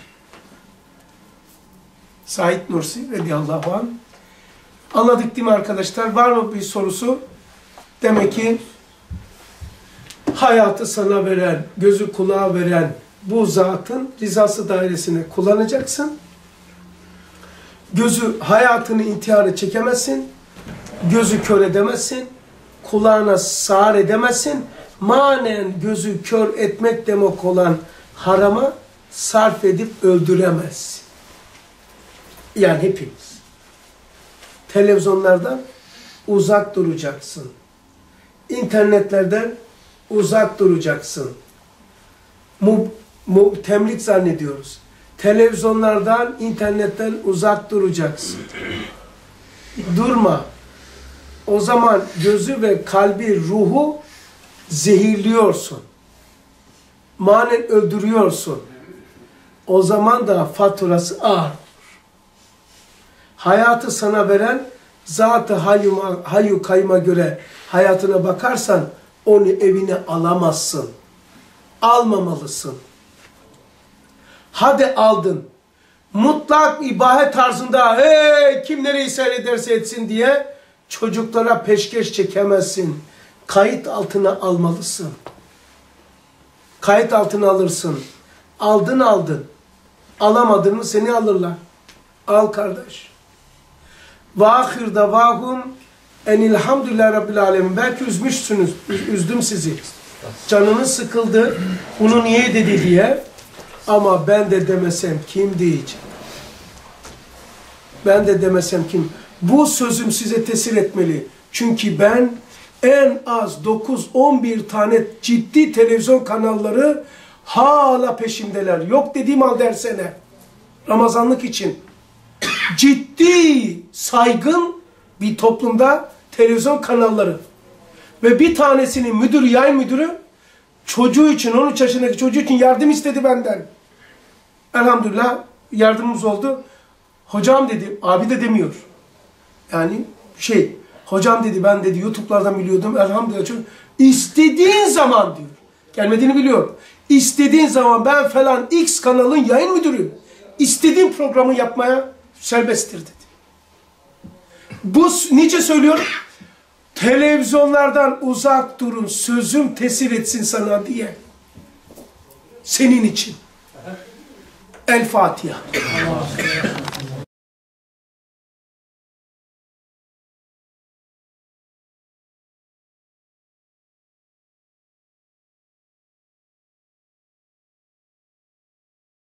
S1: Said Nursi radıyallahu anh. Anladık değil mi arkadaşlar? Var mı bir sorusu? Demek ki hayatı sana veren, gözü kulağı veren bu zatın rızası dairesine kullanacaksın. Gözü, hayatını intihara çekemezsin. Gözü kör edemezsin. Kulağına sağır edemezsin. Manen gözü kör etmek demek olan harama sarf edip öldüremezsin. Yani hepimiz. Televizyonlardan uzak duracaksın. İnternetlerden uzak duracaksın. Temlik zannediyoruz. Televizyonlardan, internetten uzak duracaksın. Durma. O zaman gözü ve kalbi, ruhu zehirliyorsun. Manen öldürüyorsun. O zaman da faturası ağır. Hayatı sana veren Zat-ı Hayyu Kayyum'a göre hayatına bakarsan onu evine alamazsın. Almamalısın. Hadi aldın. Mutlak ibahe tarzında hey kim nereyi seyrederse etsin diye çocuklara peşkeş çekemezsin. Kayıt altına almalısın. Kayıt altına alırsın. Aldın. Alamadın mı seni alırlar. Al kardeş. Ve ahir davahum enilhamdülillah rabbil alemin. Belki üzmüşsünüz. Üzdüm sizi. Canınız sıkıldı. Bunu niye dedi diye. Ama ben de demesem kim diyecek? Ben de demesem kim? Bu sözüm size tesir etmeli. Çünkü ben en az 9-11 tane ciddi televizyon kanalları hala peşimdeler. Yok dediğim al dersene. Ramazanlık için. Ciddi, saygın bir toplumda televizyon kanalları. Ve bir tanesinin müdürü, yayın müdürü çocuğu için, 13 yaşındaki çocuğu için yardım istedi benden. Elhamdülillah yardımımız oldu. Hocam dedi, abi de demiyor. Yani hocam dedi ben dedi YouTube'lardan biliyordum. Elhamdülillah çok istediğin zaman diyor. Gelmediğini biliyor. İstediğin zaman ben falan X kanalın yayın müdürüyüm. İstediğin programı yapmaya serbesttir dedi. Bu nice söylüyorum? Televizyonlardan uzak durun, sözüm tesir etsin sana diye. Senin için. El Fatiha.